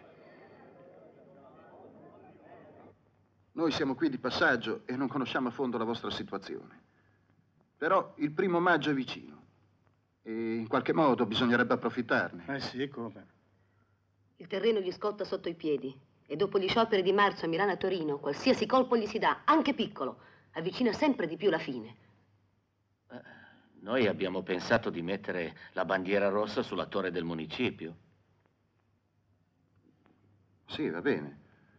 Noi siamo qui di passaggio e non conosciamo a fondo la vostra situazione. Però il primo maggio è vicino e in qualche modo bisognerebbe approfittarne. Eh sì, come? Il terreno gli scotta sotto i piedi e dopo gli scioperi di marzo a Milano e a Torino, qualsiasi colpo gli si dà, anche piccolo, avvicina sempre di più la fine. Noi abbiamo pensato di mettere la bandiera rossa sulla torre del municipio. Sì, va bene.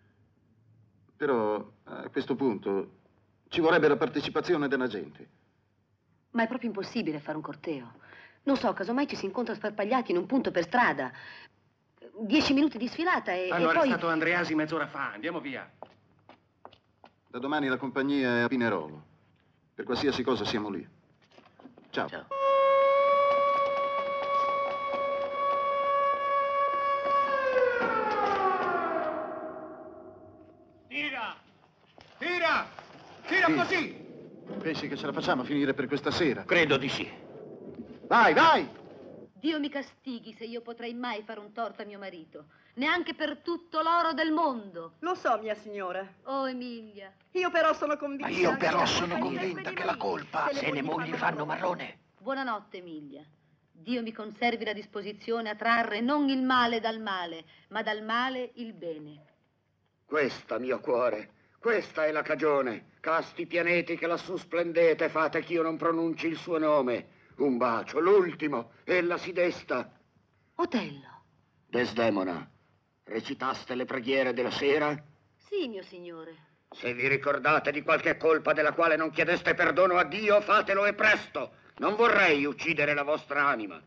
Però a questo punto ci vorrebbe la partecipazione della gente. Ma è proprio impossibile fare un corteo. Non so, casomai ci si incontra sparpagliati in un punto per strada. Dieci minuti di sfilata e, Hanno e poi... arrestato Andreasi mezz'ora fa. Andiamo via. Da domani la compagnia è a Pinerolo. Per qualsiasi cosa siamo lì. Ciao. Ciao. Tira! Tira! Tira Sì. così! Pensi che ce la facciamo a finire per questa sera? Credo di sì. Vai, vai! Dio mi castighi se io potrei mai fare un torto a mio marito. Neanche per tutto l'oro del mondo. Lo so, mia signora. Oh, Emilia. Io però sono convinta... Ma io però che sono la compagnia convinta di che la marito, colpa se se le mogli fanno marrone. Buonanotte, Emilia. Dio mi conservi la disposizione a trarre non il male dal male, ma dal male il bene. Questa, mio cuore, questa è la cagione. Casti pianeti che lassù splendete, fate che io non pronunci il suo nome. Un bacio, l'ultimo, ella si desta. Otello. Desdemona, recitaste le preghiere della sera? Sì, mio signore. Se vi ricordate di qualche colpa della quale non chiedeste perdono a Dio, fatelo e presto. Non vorrei uccidere la vostra anima.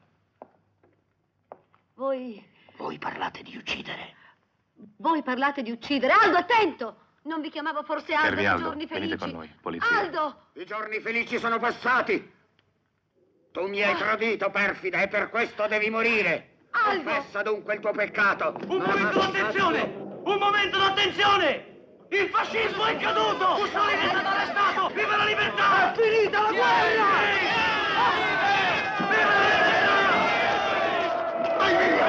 Voi... Voi parlate di uccidere. Voi parlate di uccidere. Aldo, attento! Non vi chiamavo forse Aldo Fermi, i Aldo. giorni felici? Venite con noi, polizia. Aldo! I giorni felici sono passati. Tu mi hai tradito, perfida, e per questo devi morire. Aldo! Confessa dunque il tuo peccato. Un momento d'attenzione! Un momento d'attenzione! Il fascismo è caduto! Mussolini è stato arrestato! Viva la libertà! È finita la guerra! Viva la libertà! Vai via!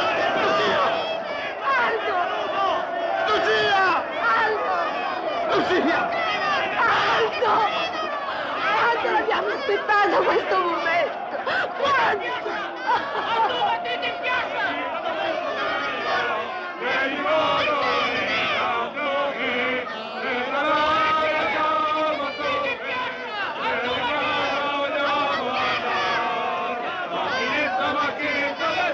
Aldo! Lucia! Aldo! Lucia! Aldo! Quanto l'abbiamo aspettato questo momento! Quanto! Aldo, battete in piazza!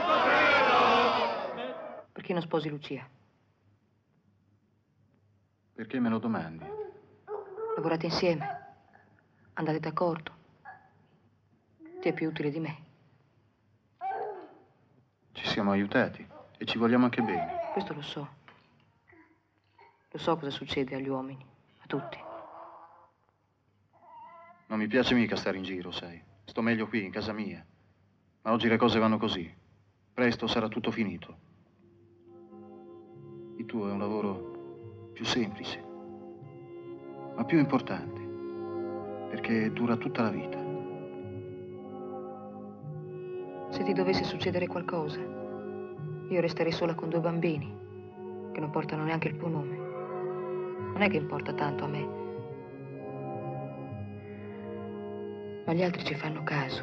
Perché non sposi Lucia? Perché me lo domandi? Lavorate insieme? Andate d'accordo? Ti è più utile di me. Ci siamo aiutati e ci vogliamo anche bene. Questo lo so. Lo so cosa succede agli uomini, a tutti. Non mi piace mica stare in giro, sai. Sto meglio qui, in casa mia. Ma oggi le cose vanno così. Presto sarà tutto finito. Il tuo è un lavoro più semplice, ma più importante, perché dura tutta la vita. Se ti dovesse succedere qualcosa, io resterei sola con due bambini, che non portano neanche il tuo nome. Non è che importa tanto a me. Ma gli altri ci fanno caso.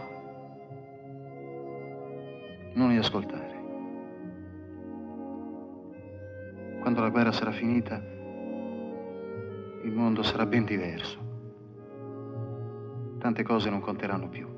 Non li ascoltare. Quando la guerra sarà finita, il mondo sarà ben diverso. Tante cose non conteranno più.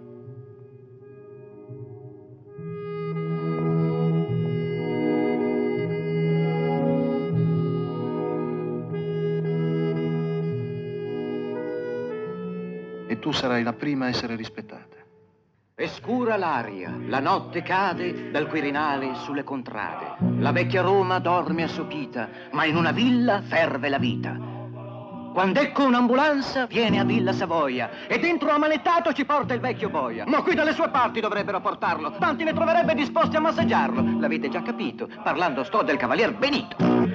E tu sarai la prima a essere rispettata. È scura l'aria, la notte cade dal Quirinale sulle contrade. La vecchia Roma dorme assopita, ma in una villa ferve la vita. Quando ecco un'ambulanza viene a Villa Savoia e dentro ammanettato ci porta il vecchio boia. Ma qui dalle sue parti dovrebbero portarlo, tanti ne troverebbe disposti a massaggiarlo. L'avete già capito, parlando sto del cavalier Benito.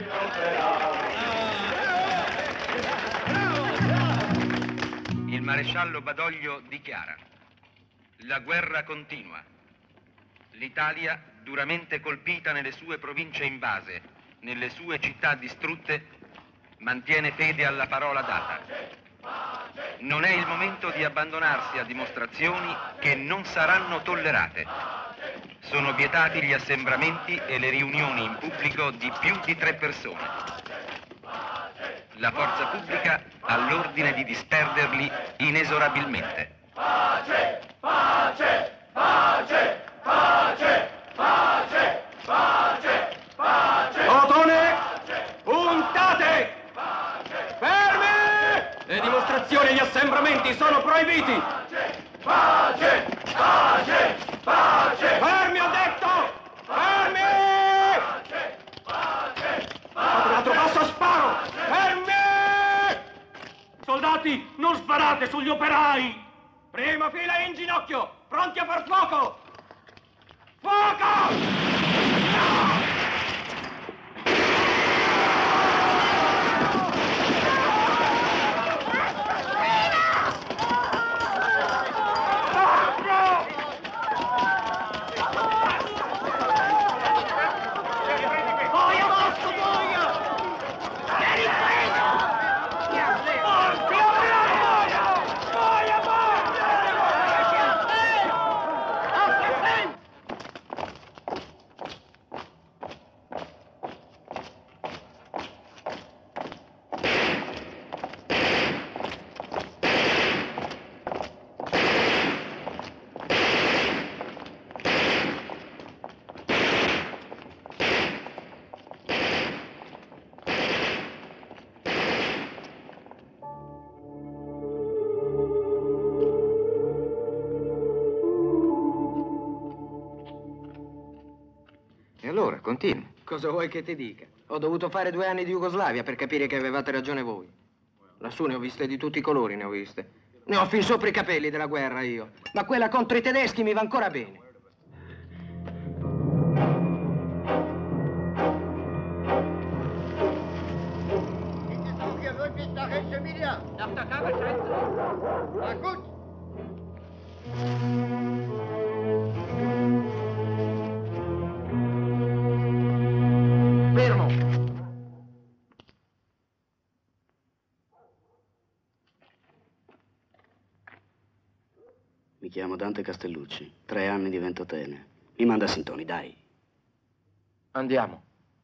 Il maresciallo Badoglio dichiara: la guerra continua. L'Italia, duramente colpita nelle sue province invase, nelle sue città distrutte, mantiene fede alla parola data. Non è il momento di abbandonarsi a dimostrazioni che non saranno tollerate. Sono vietati gli assembramenti e le riunioni in pubblico di più di tre persone. La forza pubblica ha l'ordine di disperderli inesorabilmente. Pace! Pace! Pace! Pace! Pace! Pace! Pace! Otone! Puntate! Fermi! Le dimostrazioni e gli assembramenti sono proibiti! Pace! Pace! Pace! Fermi, ho detto! Fermi! Fate un altro passo a sparo! Fermi! Soldati, non sparate sugli operai! Prima fila in ginocchio, pronti a far fuoco! Fuoco! No! Boia, morto, boia! Vieni preso! Morto! Boia, boia! E allora, continui. Cosa vuoi che ti dica? Ho dovuto fare due anni di Jugoslavia per capire che avevate ragione voi. Lassù ne ho viste di tutti i colori, ne ho viste. Ne ho fin sopra i capelli della guerra io. Ma quella contro i tedeschi mi va ancora bene. Fermo! Mi chiamo Dante Castellucci, tre anni di Ventotene. Mi manda a Sintoni, dai. Andiamo.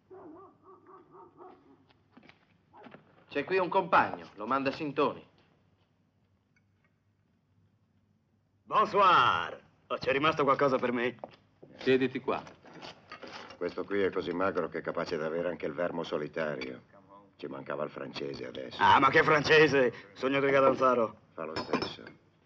C'è qui un compagno, lo manda a Sintoni. Bonsoir! Oh, c'è rimasto qualcosa per me? Siediti qua. Questo qui è così magro che è capace di avere anche il vermo solitario. Ci mancava il francese adesso. Ah, ma che francese! Sogno di Catanzaro. Fa lo stesso.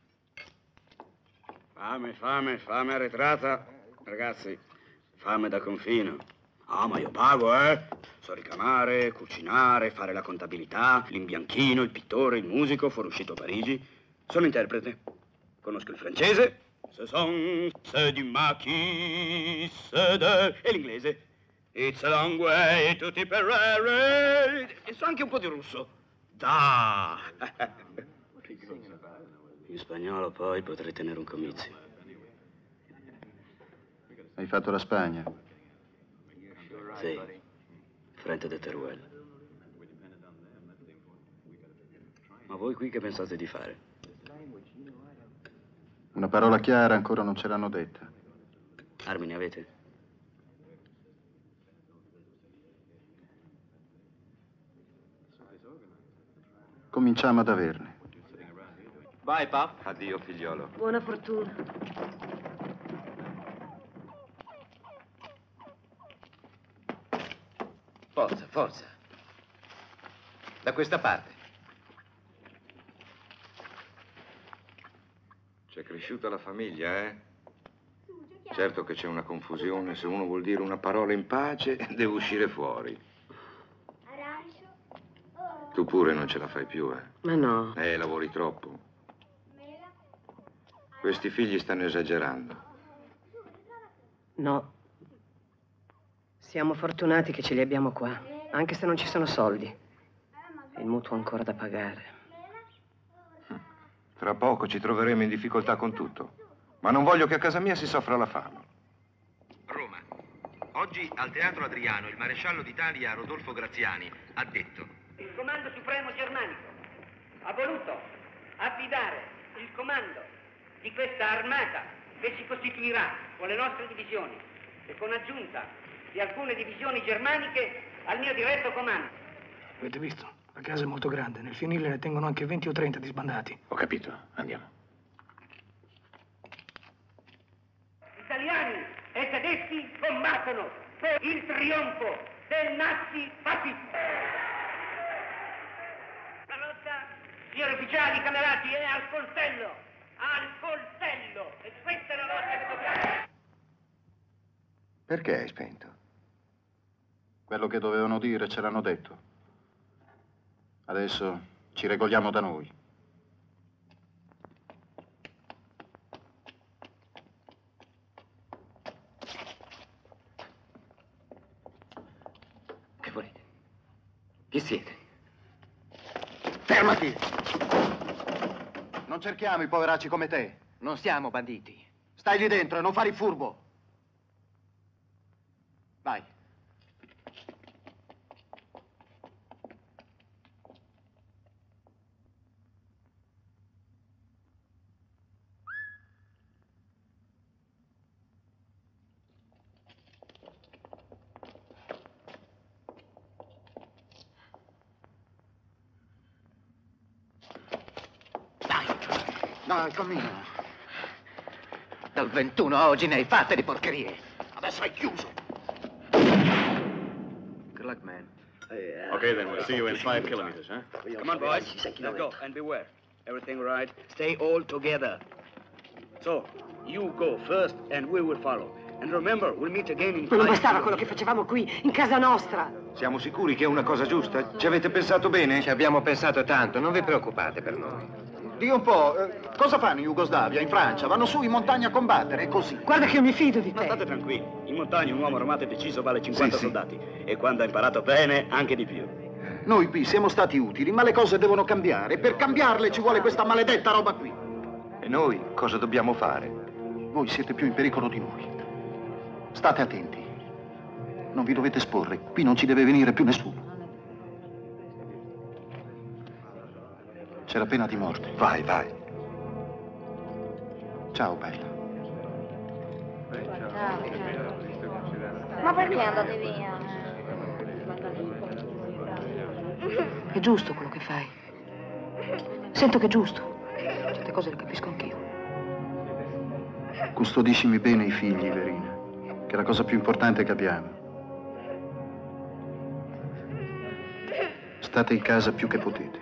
Fame, fame, fame arretrata. Ragazzi, fame da confino. Ah, ma io pago, eh? So ricamare, cucinare, fare la contabilità, l'imbianchino, il pittore, il musico, fuoruscito a Parigi. Sono interprete. Conosco il francese. Ce sont, c'est du maquis, c'est de... E l'inglese. It's a long way to Tipperary. E so anche un po' di russo. Da! In spagnolo poi potrei tenere un comizio. Hai fatto la Spagna? Sì, Frente de Teruel. Ma voi qui che pensate di fare? Una parola chiara ancora non ce l'hanno detta. Armi ne avete? Cominciamo ad averne. Vai, pap. Addio, figliolo. Buona fortuna. Forza, forza. Da questa parte. C'è cresciuta la famiglia, eh? Certo che c'è una confusione. Se uno vuol dire una parola in pace, deve uscire fuori. Tu pure non ce la fai più, eh? Ma no. Eh, lavori troppo. Questi figli stanno esagerando. No. Siamo fortunati che ce li abbiamo qua, anche se non ci sono soldi. E il mutuo ancora da pagare. Tra poco ci troveremo in difficoltà con tutto. Ma non voglio che a casa mia si soffra la fame. Roma. Oggi al Teatro Adriano il maresciallo d'Italia Rodolfo Graziani ha detto: il Comando Supremo Germanico ha voluto affidare il comando di questa armata che si costituirà con le nostre divisioni e con aggiunta di alcune divisioni germaniche al mio diretto comando. Avete visto? La casa è molto grande. Nel fienile ne tengono anche venti o trenta di sbandati. Ho capito. Andiamo. Italiani e tedeschi combattono per il trionfo del nazifascismo. La lotta, signori ufficiali, camerati, è al coltello, al coltello. E questa è la lotta che dobbiamo... Perché hai spento? Quello che dovevano dire ce l'hanno detto. Adesso ci regoliamo da noi. Che volete? Chi siete? Fermati! Non cerchiamo i poveracci come te. Non siamo banditi. Stai lì dentro e non fare il furbo. Vai. No, il cammino. Dal ventuno a oggi ne hai fatte di porcherie. Adesso hai chiuso. Good luck, man. Okay, then we'll see you in five kilometers, huh? Come on, boys. Let's go. And beware. Everything right? Stay all together. So, you go first and we will follow. And remember, we'll meet again in Ma non five bastava quello kilometers. che facevamo qui, in casa nostra. Siamo sicuri che è una cosa giusta? Ci avete pensato bene? Ci abbiamo pensato tanto, non vi preoccupate per noi. Dì un po', eh, cosa fanno in Jugoslavia, in Francia? Vanno su in montagna a combattere, è così. Guarda che io mi fido di Ma te. state tranquilli. In montagna un uomo armato e deciso vale cinquanta Sì, sì. soldati. E quando ha imparato bene, anche di più. Noi qui siamo stati utili, ma le cose devono cambiare. Per cambiarle ci vuole questa maledetta roba qui. E noi cosa dobbiamo fare? Voi siete più in pericolo di noi. State attenti. Non vi dovete esporre. Qui non ci deve venire più nessuno. C'è la pena di morte. Vai, vai. Ciao, bella. Ma perché andate via? È giusto quello che fai. Sento che è giusto. Certe cose le capisco anch'io. Custodiscimi bene i figli, Verina, che è la cosa più importante che abbiamo. State in casa più che potete.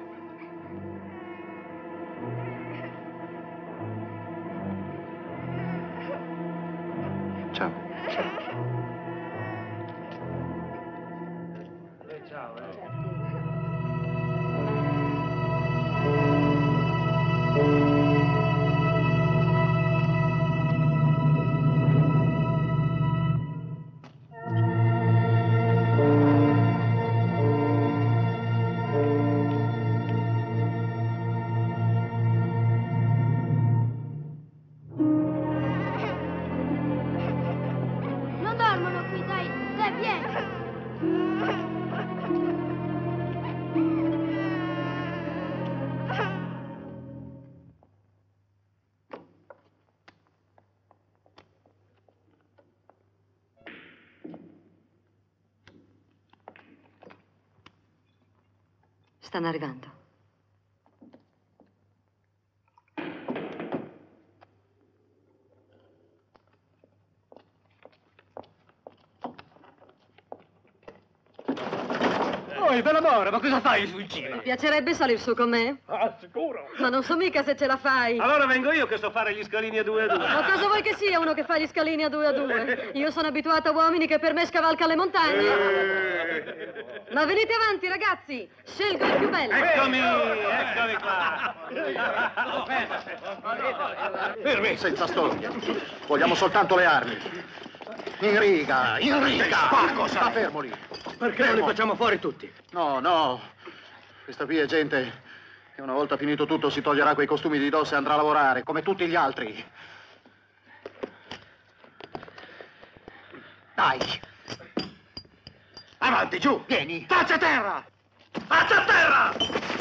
Ciao. Ciao, eh. Non dormono qui, dai, dai, vieni. Stanno arrivando. Poi, per l'amore, ma cosa fai su in cima? Mi piacerebbe salir su con me? Ah, sicuro? Ma non so mica se ce la fai. Allora vengo io che so fare gli scalini a due a due. Ma cosa vuoi che sia uno che fa gli scalini a due a due? Io sono abituata a uomini che per me scavalcano le montagne. Ma venite avanti, ragazzi. Scelgo il più bello. Eccomi, eccomi qua. Fermi, senza storia. Vogliamo soltanto le armi. In riga, in riga. Spacco, sta fermo lì. Perché non li facciamo fuori tutti? No, no. Questa qui è gente che una volta finito tutto si toglierà quei costumi di dosso e andrà a lavorare, come tutti gli altri. Dai. Avanti, giù. Vieni. Faccia a terra. Faccia a terra.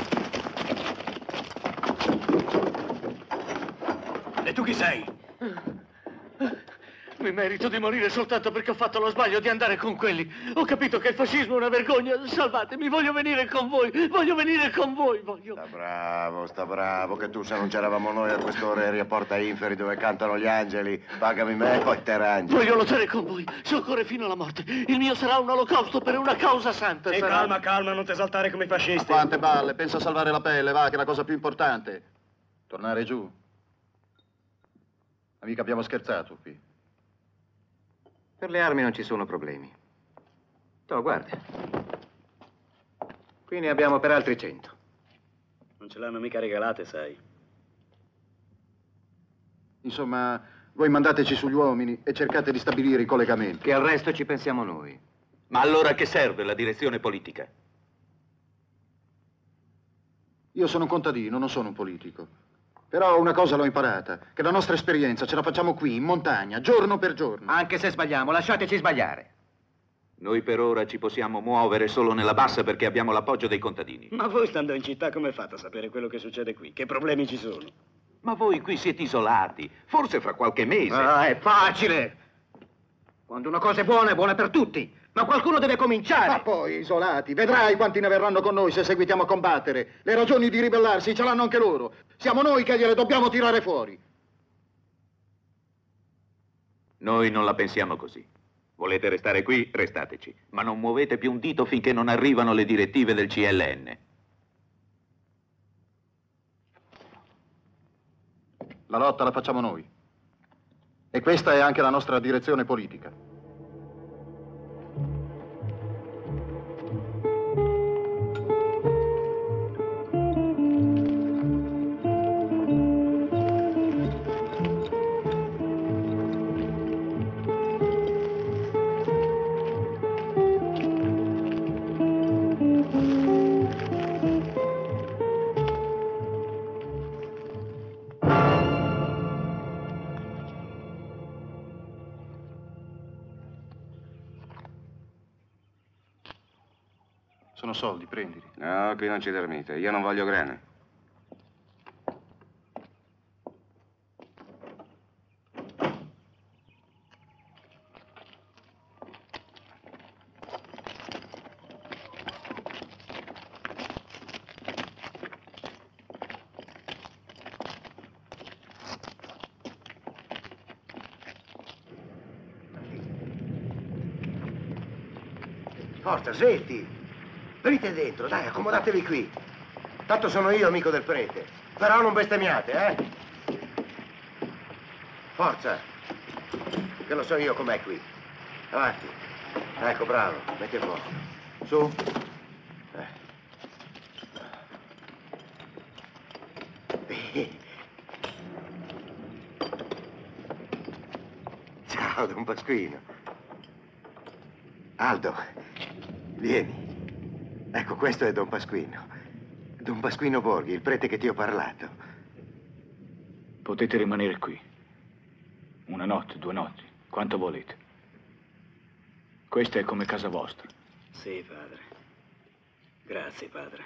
E tu chi sei? Mi merito di morire soltanto perché ho fatto lo sbaglio di andare con quelli. Ho capito che il fascismo è una vergogna. Salvatemi, voglio venire con voi. Voglio venire con voi, voglio... Sta bravo, sta bravo, che tu se non c'eravamo noi a quest'ora eri a Porta Inferi dove cantano gli angeli. Pagami me e poi te rangi. Voglio lottare con voi, se occorre fino alla morte. Il mio sarà un olocausto per una causa santa. E sarà... calma, calma, non ti esaltare come i fascisti. Ma quante balle, pensa a salvare la pelle, va, che è la cosa più importante. Tornare giù. Ma mica abbiamo scherzato qui. Per le armi non ci sono problemi. Tu, guarda. Qui ne abbiamo per altri cento. Non ce l'hanno mica regalate, sai. Insomma, voi mandateci sugli uomini e cercate di stabilire i collegamenti. Che al resto ci pensiamo noi. Ma allora a che serve la direzione politica? Io sono un contadino, non sono un politico. Però una cosa l'ho imparata, che la nostra esperienza ce la facciamo qui, in montagna, giorno per giorno. Anche se sbagliamo, lasciateci sbagliare. Noi per ora ci possiamo muovere solo nella bassa perché abbiamo l'appoggio dei contadini. Ma voi stando in città come fate a sapere quello che succede qui? Che problemi ci sono? Ma voi qui siete isolati. Forse fra qualche mese. Ah, è facile. Quando una cosa è buona, è buona per tutti. Ma qualcuno deve cominciare. Ma poi, isolati, vedrai quanti ne verranno con noi se seguitiamo a combattere. Le ragioni di ribellarsi ce l'hanno anche loro. Siamo noi che gliele dobbiamo tirare fuori. Noi non la pensiamo così. Volete restare qui? Restateci. Ma non muovete più un dito finché non arrivano le direttive del C L N. La lotta la facciamo noi. E questa è anche la nostra direzione politica. Sono soldi, prendili. No, qui non ci dormite. Io non voglio grana. Forza, svetti! Venite dentro, dai, accomodatevi qui. Tanto sono io amico del prete. Però non bestemmiate, eh? Forza. Che lo so io com'è qui. Avanti. Ecco, bravo. Metti a posto. Su. Eh. Ciao, Don Pasquino. Aldo, vieni. Ecco, questo è Don Pasquino. Don Pasquino Borghi, il prete che ti ho parlato. Potete rimanere qui. Una notte, due notti, quanto volete. Questa è come casa vostra. Sì, padre. Grazie, padre.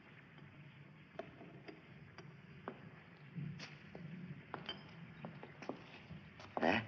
Eh?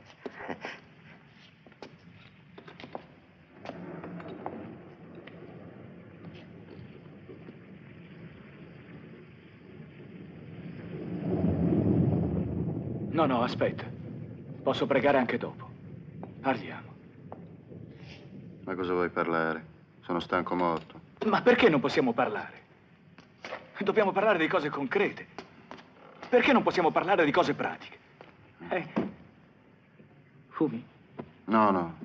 No, no, aspetta. Posso pregare anche dopo. Parliamo. Ma cosa vuoi parlare? Sono stanco morto. Ma perché non possiamo parlare? Dobbiamo parlare di cose concrete. Perché non possiamo parlare di cose pratiche? Eh? Fumi? No, no.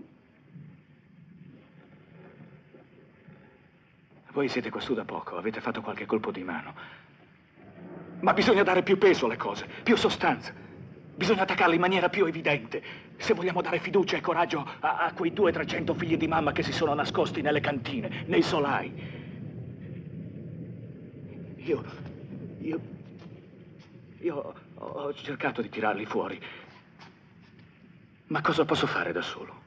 Voi siete qua su da poco, avete fatto qualche colpo di mano. Ma bisogna dare più peso alle cose, più sostanza. Bisogna attaccarle in maniera più evidente. Se vogliamo dare fiducia e coraggio a, a quei due trecento figli di mamma che si sono nascosti nelle cantine, nei solai. Io... io... io ho cercato di tirarli fuori. Ma cosa posso fare da solo?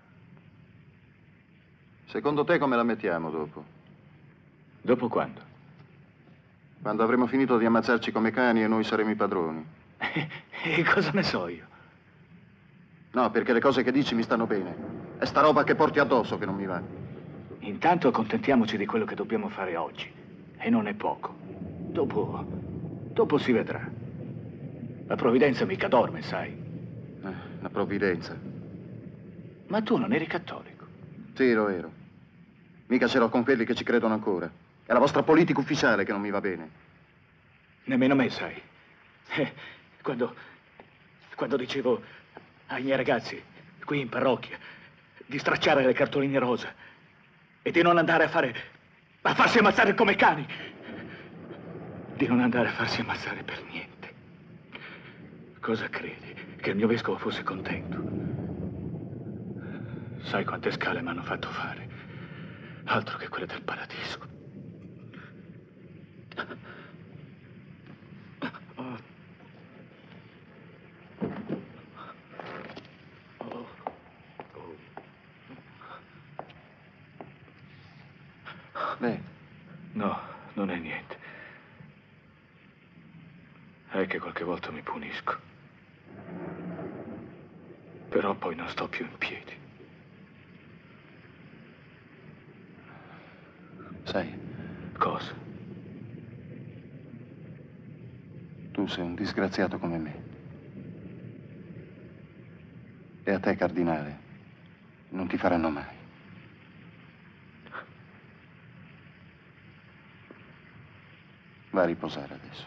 Secondo te come la mettiamo dopo? Dopo quando? Quando avremo finito di ammazzarci come cani e noi saremo i padroni. E cosa ne so io? No, perché le cose che dici mi stanno bene. È sta roba che porti addosso che non mi va. Intanto accontentiamoci di quello che dobbiamo fare oggi. E non è poco. Dopo... dopo si vedrà. La provvidenza mica dorme, sai. Eh, la provvidenza. Ma tu non eri cattolico? Sì, lo ero. Mica ce l'ho con quelli che ci credono ancora. È la vostra politica ufficiale che non mi va bene. Nemmeno me, sai. Eh, quando... quando dicevo ai miei ragazzi, qui in parrocchia, di stracciare le cartoline rosa e di non andare a fare... a farsi ammazzare come cani. Di non andare a farsi ammazzare per niente. Cosa credi? Che il mio vescovo fosse contento? Sai quante scale mi hanno fatto fare? Altro che quelle del paradiso. Beh. No, non è niente. È che qualche volta mi punisco. Però poi non sto più in piedi. Sai. Cosa? Tu sei un disgraziato come me. E a te, cardinale, non ti faranno mai. Va a riposare adesso.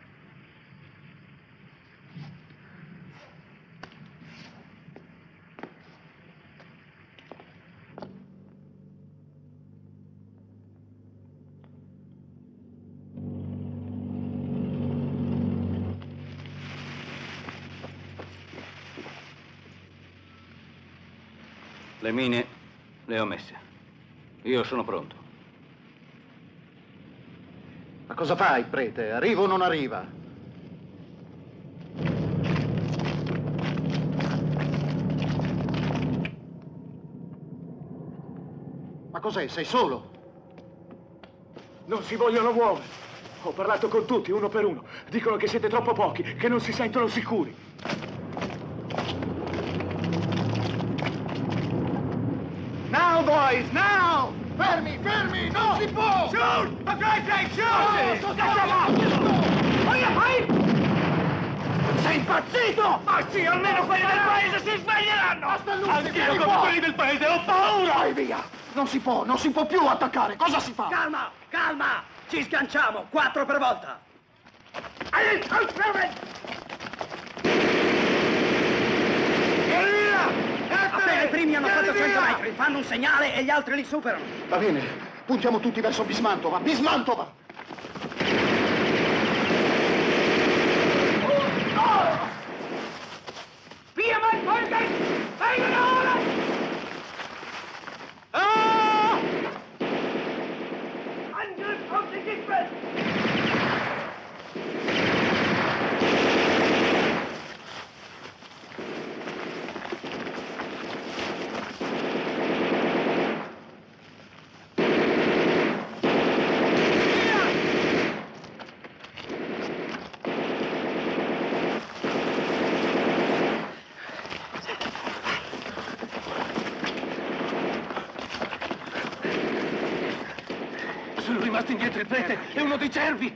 Le mine le ho messe. Io sono pronto. Ma cosa fai, prete? Arriva o non arriva? Ma cos'è? Sei solo? Non si vogliono muovere. Ho parlato con tutti, uno per uno. Dicono che siete troppo pochi, che non si sentono sicuri. Now, boys, now! Fermi, fermi, non si può! Shoot! For Christ's sake, shoot! Vai, vai! Sei impazzito! Ma sì, almeno quelli del paese si sveglieranno! Anch'io come quelli del paese ho paura! Vai via! non si può, non si può più attaccare. Cosa si fa? Calma, calma! Ci sganciamo, quattro per volta. Appena i primi hanno fatto cento metri, fanno un segnale e gli altri li superano. Va bene, puntiamo tutti verso Bismantova. Bismantova! Via, mein Freund! Vengono ora! Ah! Angriff auf die Gipfel! Sono rimasto indietro il prete e uno dei cervi!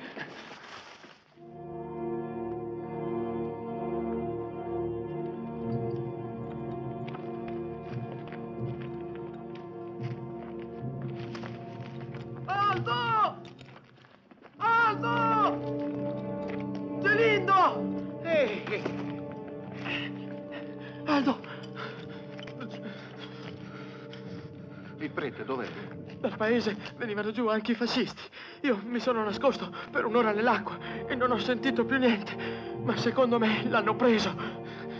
Aldo! Aldo! Gelindo! Ehi! Aldo! Il prete dov'è? Dal paese venivano giù anche i fascisti. Io mi sono nascosto per un'ora nell'acqua e non ho sentito più niente. Ma secondo me l'hanno preso.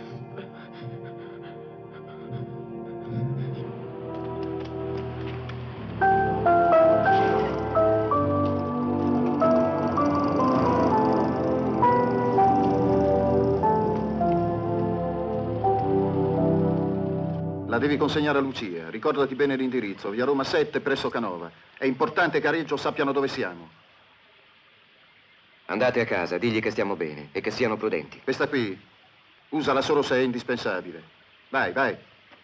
La devi consegnare a Lucia. Ricordati bene l'indirizzo. Via Roma sette, presso Canova. È importante che a Reggio sappiano dove siamo. Andate a casa, digli che stiamo bene e che siano prudenti. Questa qui, usala solo se è indispensabile. Vai, vai.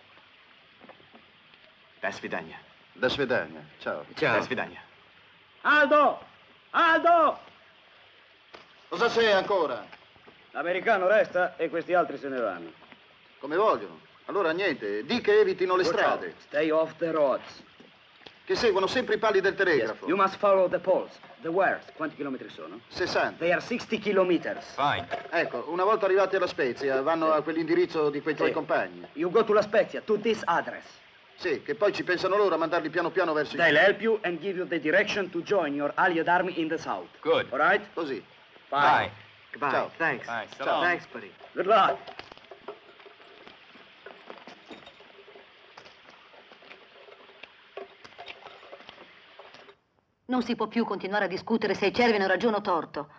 Da svidania. Da svedania. Ciao. Ciao. Da svidania. Aldo! Aldo! Cosa sei ancora? L'americano resta e questi altri se ne vanno. Come vogliono. Allora niente, di che evitino le strade. Stay off the roads. Che seguono sempre i pali del telegrafo. Yes. You must follow the poles. The wires. Quanti chilometri sono? sessanta. They are sixty kilometers. Fine. Ecco, una volta arrivati alla Spezia, vanno a quell'indirizzo di quei tuoi Sì. compagni. You go to La Spezia, to this address. Sì, che poi ci pensano loro a mandarli piano piano verso il... They'll help you and give you the direction to join your allied army in the south. Good. All right? Così. Bye. Goodbye. Ciao. Thanks. Bye. So Ciao. long. Thanks, buddy. Good luck. Non si può più continuare a discutere se i cervi hanno ragione o torto.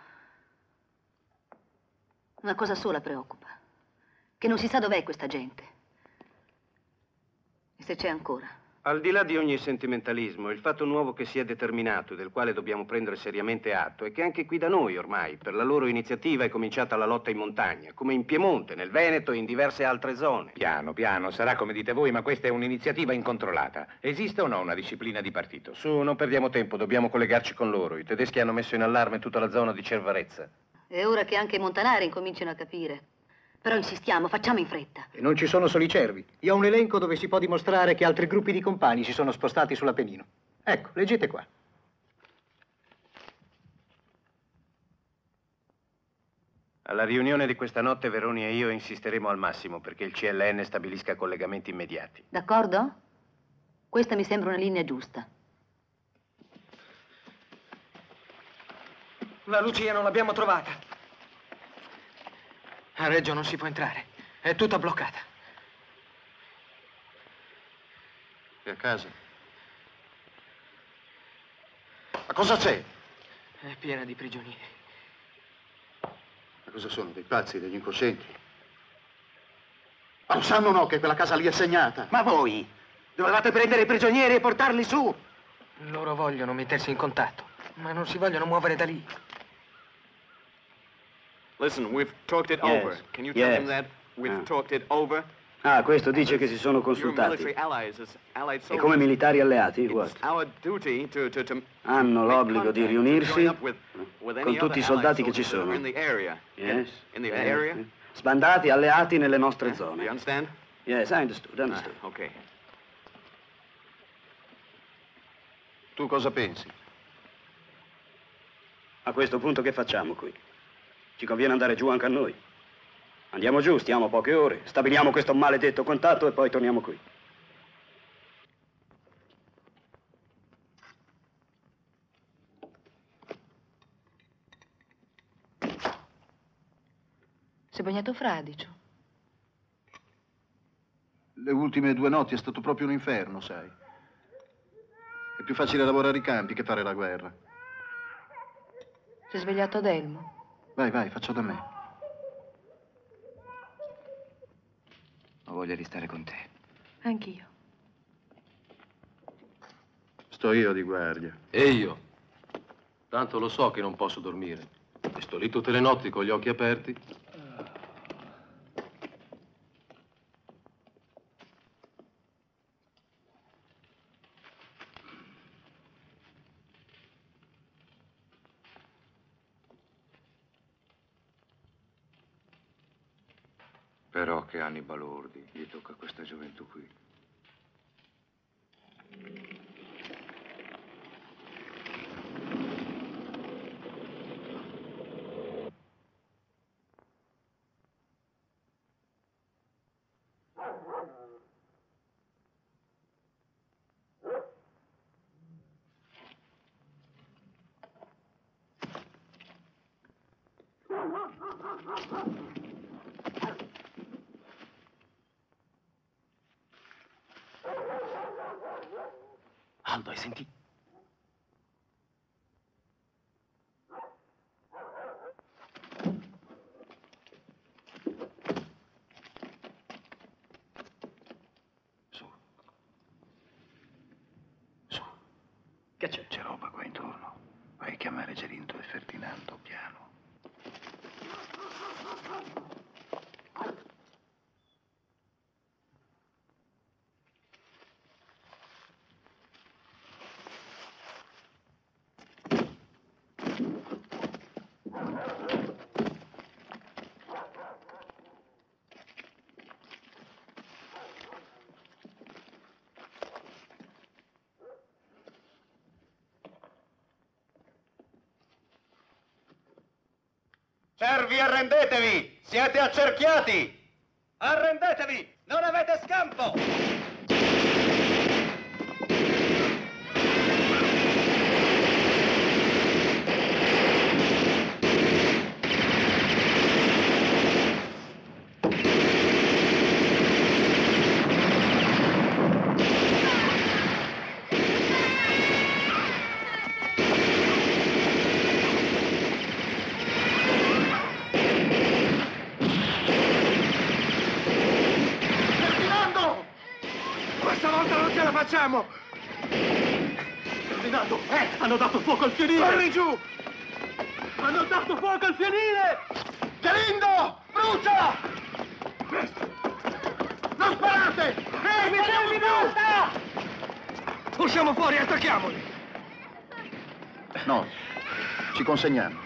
Una cosa sola preoccupa, che non si sa dov'è questa gente. E se c'è ancora. Al di là di ogni sentimentalismo, il fatto nuovo che si è determinato e del quale dobbiamo prendere seriamente atto è che anche qui da noi ormai, per la loro iniziativa, è cominciata la lotta in montagna, come in Piemonte, nel Veneto e in diverse altre zone. Piano, piano, sarà come dite voi, ma questa è un'iniziativa incontrollata. Esiste o no una disciplina di partito? Su, non perdiamo tempo, dobbiamo collegarci con loro. I tedeschi hanno messo in allarme tutta la zona di Cervarezza. È ora che anche i montanari incominciano a capire. Però insistiamo, facciamo in fretta. E non ci sono solo i cervi. Io ho un elenco dove si può dimostrare che altri gruppi di compagni si sono spostati sull'Appennino. Ecco, leggete qua. Alla riunione di questa notte Veroni e io insisteremo al massimo perché il C L N stabilisca collegamenti immediati. D'accordo? Questa mi sembra una linea giusta. La Lucia non l'abbiamo trovata. A Reggio non si può entrare. È tutta bloccata. È a casa. Ma cosa c'è? È piena di prigionieri. Ma cosa sono? Dei pazzi, degli incoscienti? Ma lo sanno o no che quella casa lì è segnata? Ma voi? Dovevate prendere i prigionieri e portarli su! Loro vogliono mettersi in contatto, ma non si vogliono muovere da lì. Listen, we've talked it Yes. over. Can you tell Yes. him that? We've Ah. talked it over. Ah, questo dice che si sono Your consultati. military allies, as allied E soldiers. come militari alleati, It's what? our duty to, to, to Hanno make l'obbligo di contact, to riunirsi join up with, with any con tutti other i soldati allied che ci soldiers that sono. are in the area. Yes. In, in the Yes. area? Sbandati, alleati nelle nostre You zone. understand? Yes, I understood, understood. Ah, okay. Tu cosa pensi? A questo punto che facciamo qui? Ci conviene andare giù anche a noi. Andiamo giù, stiamo poche ore, stabiliamo questo maledetto contatto e poi torniamo qui. Si è bagnato fradicio. Le ultime due notti è stato proprio un inferno, sai. È più facile lavorare i campi che fare la guerra. Si è svegliato ad Elmo. Vai, vai, faccio da me. Ho voglia di stare con te. Anch'io. Sto io di guardia. E io? Tanto lo so che non posso dormire. E sto lì tutte le notti con gli occhi aperti. Però che anni balordi, gli tocca questa gioventù qui. Aldo, hai sentito? Su. Su. Che c'è? C'è roba qua intorno. Vai a chiamare Gerinto e Ferdinando, piano. Servi, arrendetevi! Siete accerchiati! Arrendetevi! Non avete scampo! Facciamo! Ferdinando, eh, hanno dato fuoco al fienile! Corri giù! Hanno dato fuoco al fienile! Galindo! Brucia! Non sparate! Fermi, fermi, basta! Usciamo fuori, attacchiamoli! No, ci consegniamo.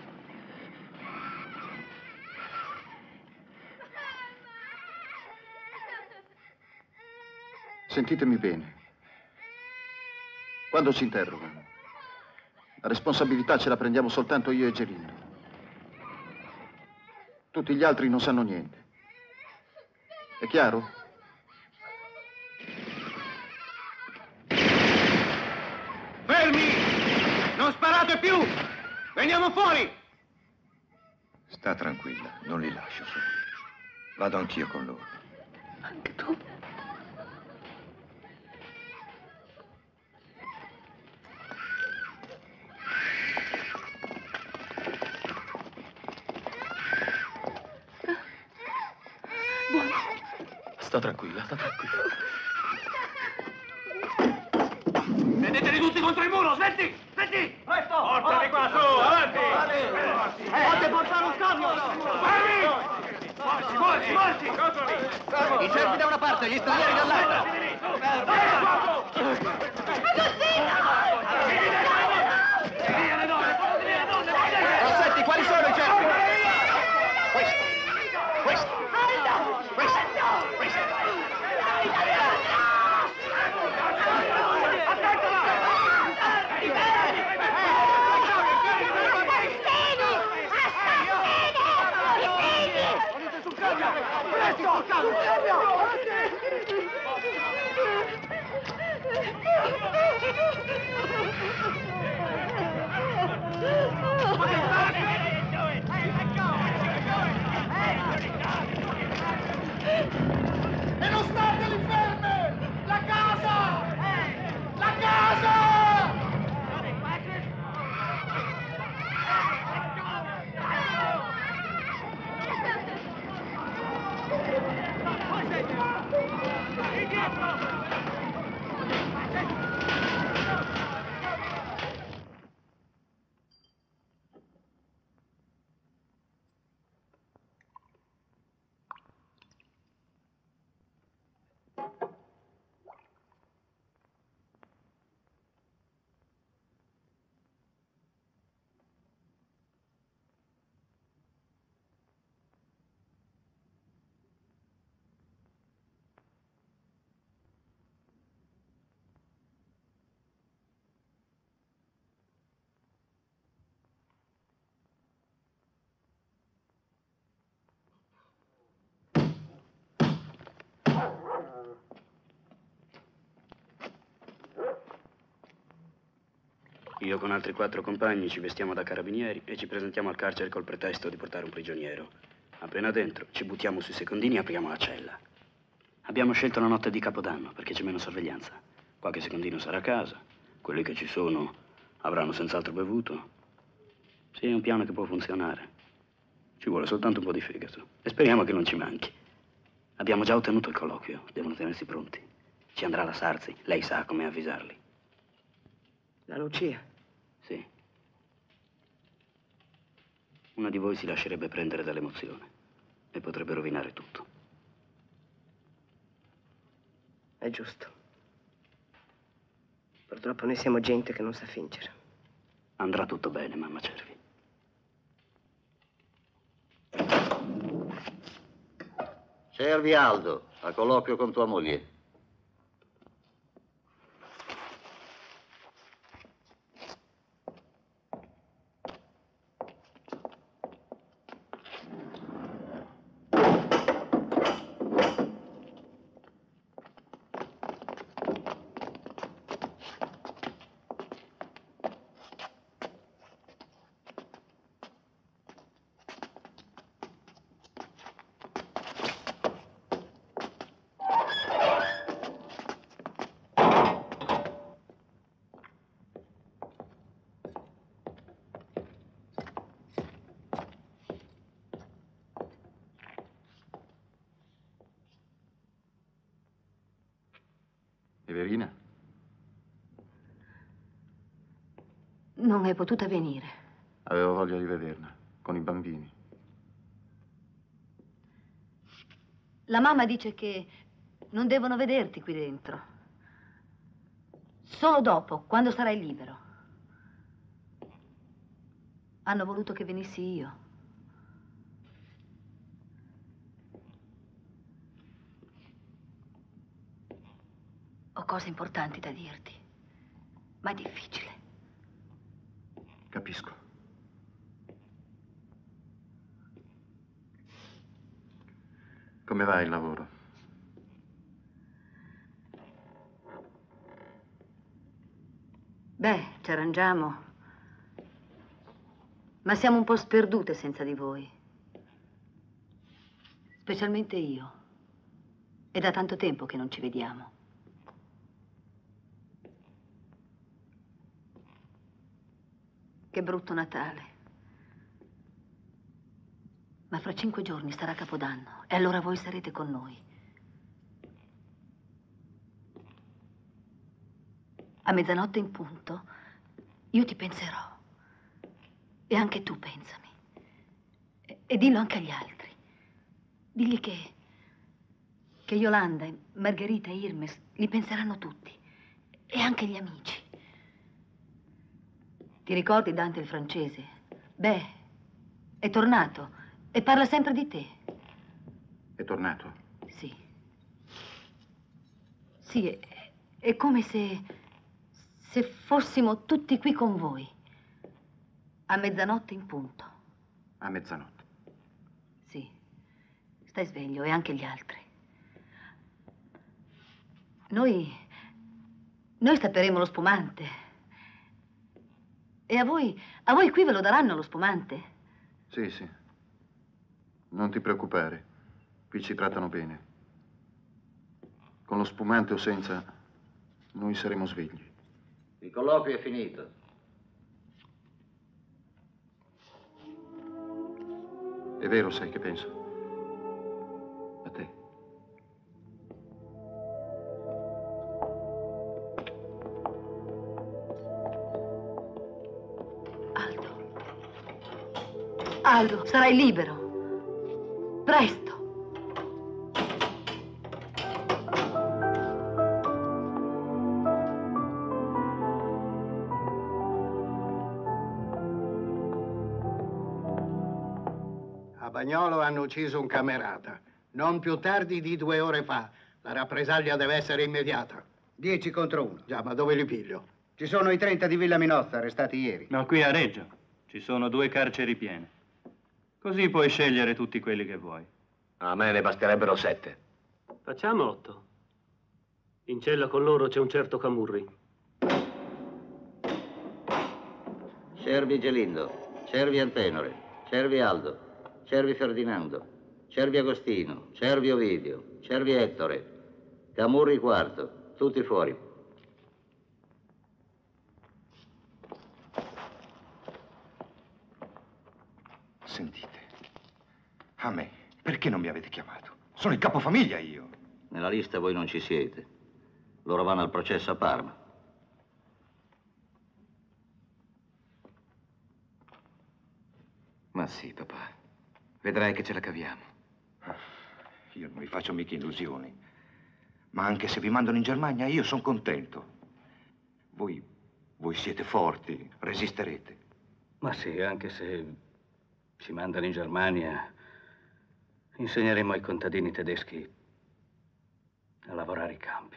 Sentitemi bene. Quando ci interrogano, la responsabilità ce la prendiamo soltanto io e Gerindo. Tutti gli altri non sanno niente. È chiaro? Fermi! Non sparate più! Veniamo fuori! Sta tranquilla, non li lascio soli. Vado anch'io con loro. Anche tu? Sta tranquilla, sta tranquilla. Vedeteli tutti contro il muro, smetti! Smetti! Presto! Portali qua, su, avanti! Fate portare un camion! Fermi! Morsi, morsi, morsi! I servi da una parte, gli stranieri dall'altra! Rossetti, quali sono i servi? Questo, questo, questo, questo. Presto! E non state lì ferme! La casa! La casa! Io con altri quattro compagni ci vestiamo da carabinieri e ci presentiamo al carcere col pretesto di portare un prigioniero. Appena dentro, ci buttiamo sui secondini e apriamo la cella. Abbiamo scelto la notte di Capodanno perché c'è meno sorveglianza. Qualche secondino sarà a casa, quelli che ci sono avranno senz'altro bevuto. Sì, è un piano che può funzionare. Ci vuole soltanto un po' di fegato e speriamo che non ci manchi. Abbiamo già ottenuto il colloquio, devono tenersi pronti. Ci andrà la Sarzi, lei sa come avvisarli. La Lucia? Sì. Una di voi si lascerebbe prendere dall'emozione e potrebbe rovinare tutto. È giusto. Purtroppo noi siamo gente che non sa fingere. Andrà tutto bene, mamma Cervi. Cervi Aldo, a colloquio con tua moglie. Everina? Non è potuta venire. Avevo voglia di vederla, con i bambini. La mamma dice che non devono vederti qui dentro. Solo dopo, quando sarai libero. Hanno voluto che venissi io. Ho cose importanti da dirti, ma è difficile. Capisco. Come va il lavoro? Beh, ci arrangiamo, ma siamo un po' sperdute senza di voi. Specialmente io. È da tanto tempo che non ci vediamo. Che brutto Natale. Ma fra cinque giorni sarà Capodanno e allora voi sarete con noi. A mezzanotte in punto io ti penserò. E anche tu pensami. E, e dillo anche agli altri. Digli che, che Yolanda, Margherita e Irmes li penseranno tutti. E anche gli amici. Ti ricordi Dante il francese? Beh, è tornato e parla sempre di te. È tornato? Sì. Sì, è, è come se, se fossimo tutti qui con voi. A mezzanotte in punto. A mezzanotte? Sì. Stai sveglio e anche gli altri. Noi... Noi stapperemo lo spumante. E a voi... A voi qui ve lo daranno lo spumante? Sì, sì. Non ti preoccupare. Qui ci trattano bene. Con lo spumante o senza, noi saremo svegli. Il colloquio è finito. È vero, sai che penso? A te. Aldo, sarai libero. Presto. A Bagnolo hanno ucciso un camerata. Non più tardi di due ore fa. La rappresaglia deve essere immediata. Dieci contro uno. Già, ma dove li piglio? Ci sono i trenta di Villa Minozza, arrestati ieri. No, qui a Reggio. Ci sono due carceri piene. Così puoi scegliere tutti quelli che vuoi. A me ne basterebbero sette. Facciamo otto. In cella con loro c'è un certo Camurri. Cervi Gelindo, Cervi Antenore, Cervi Aldo, Cervi Ferdinando, Cervi Agostino, Cervi Ovidio, Cervi Ettore, Camurri quarto, tutti fuori. Sentite, a me, perché non mi avete chiamato? Sono il capofamiglia io. Nella lista voi non ci siete. Loro vanno al processo a Parma. Ma sì, papà. Vedrai che ce la caviamo. Io non vi faccio mica illusioni. Ma anche se vi mandano in Germania, io sono contento. Voi, voi siete forti, resisterete. Ma sì, anche se ci mandano in Germania, insegneremo ai contadini tedeschi a lavorare i campi.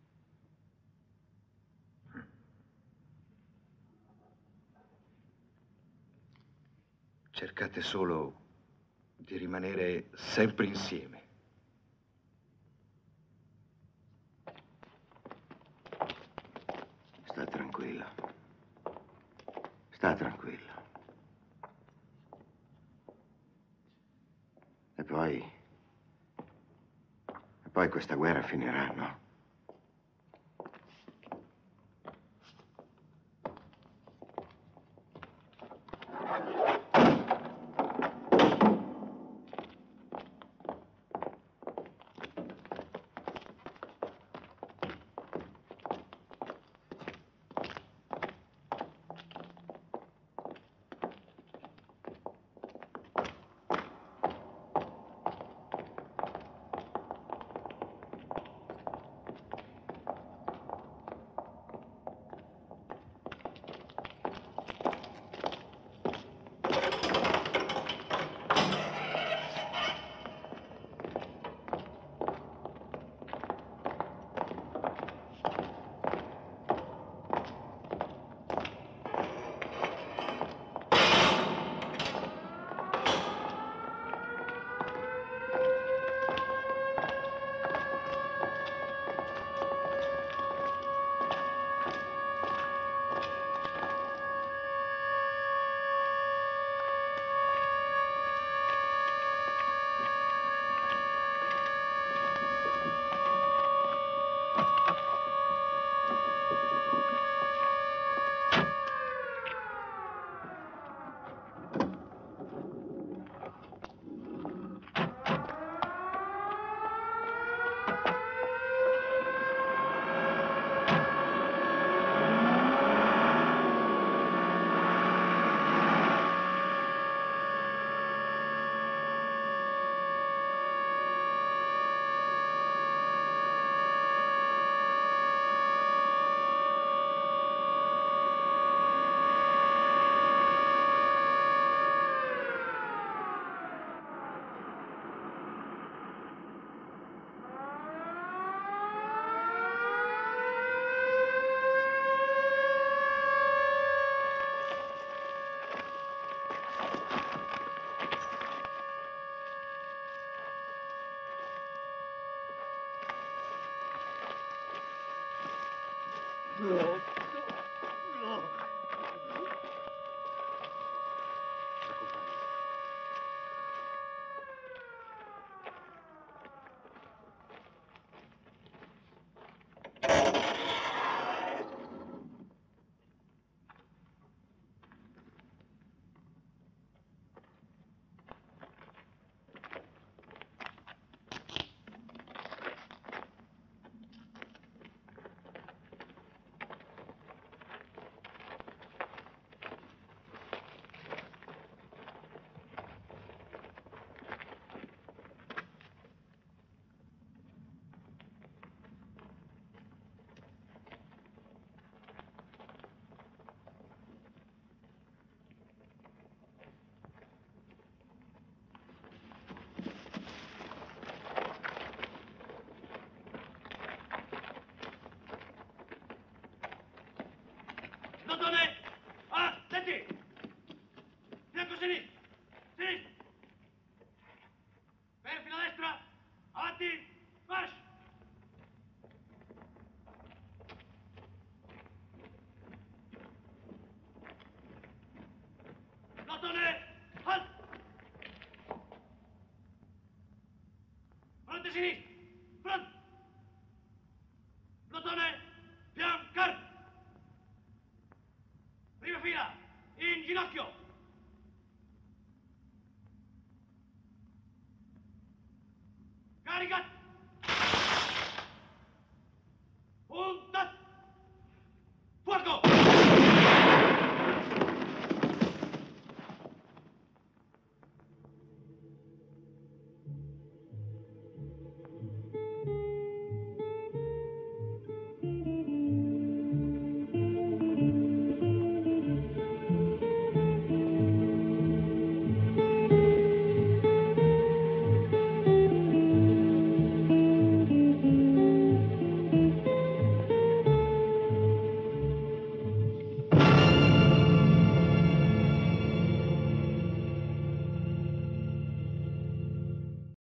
Cercate solo di rimanere sempre insieme. Sta tranquilla. Sta tranquilla. E poi... E poi questa guerra finirà, no? No. No. Dotone! Ah, senti! Fianco sinistro! Sinistro! Per fino a destra! Avanti! Marcia! Dotone! Halt! Fronte sinistro! Fronte! Dotone! Fiancar! Prima fila, in ginocchio!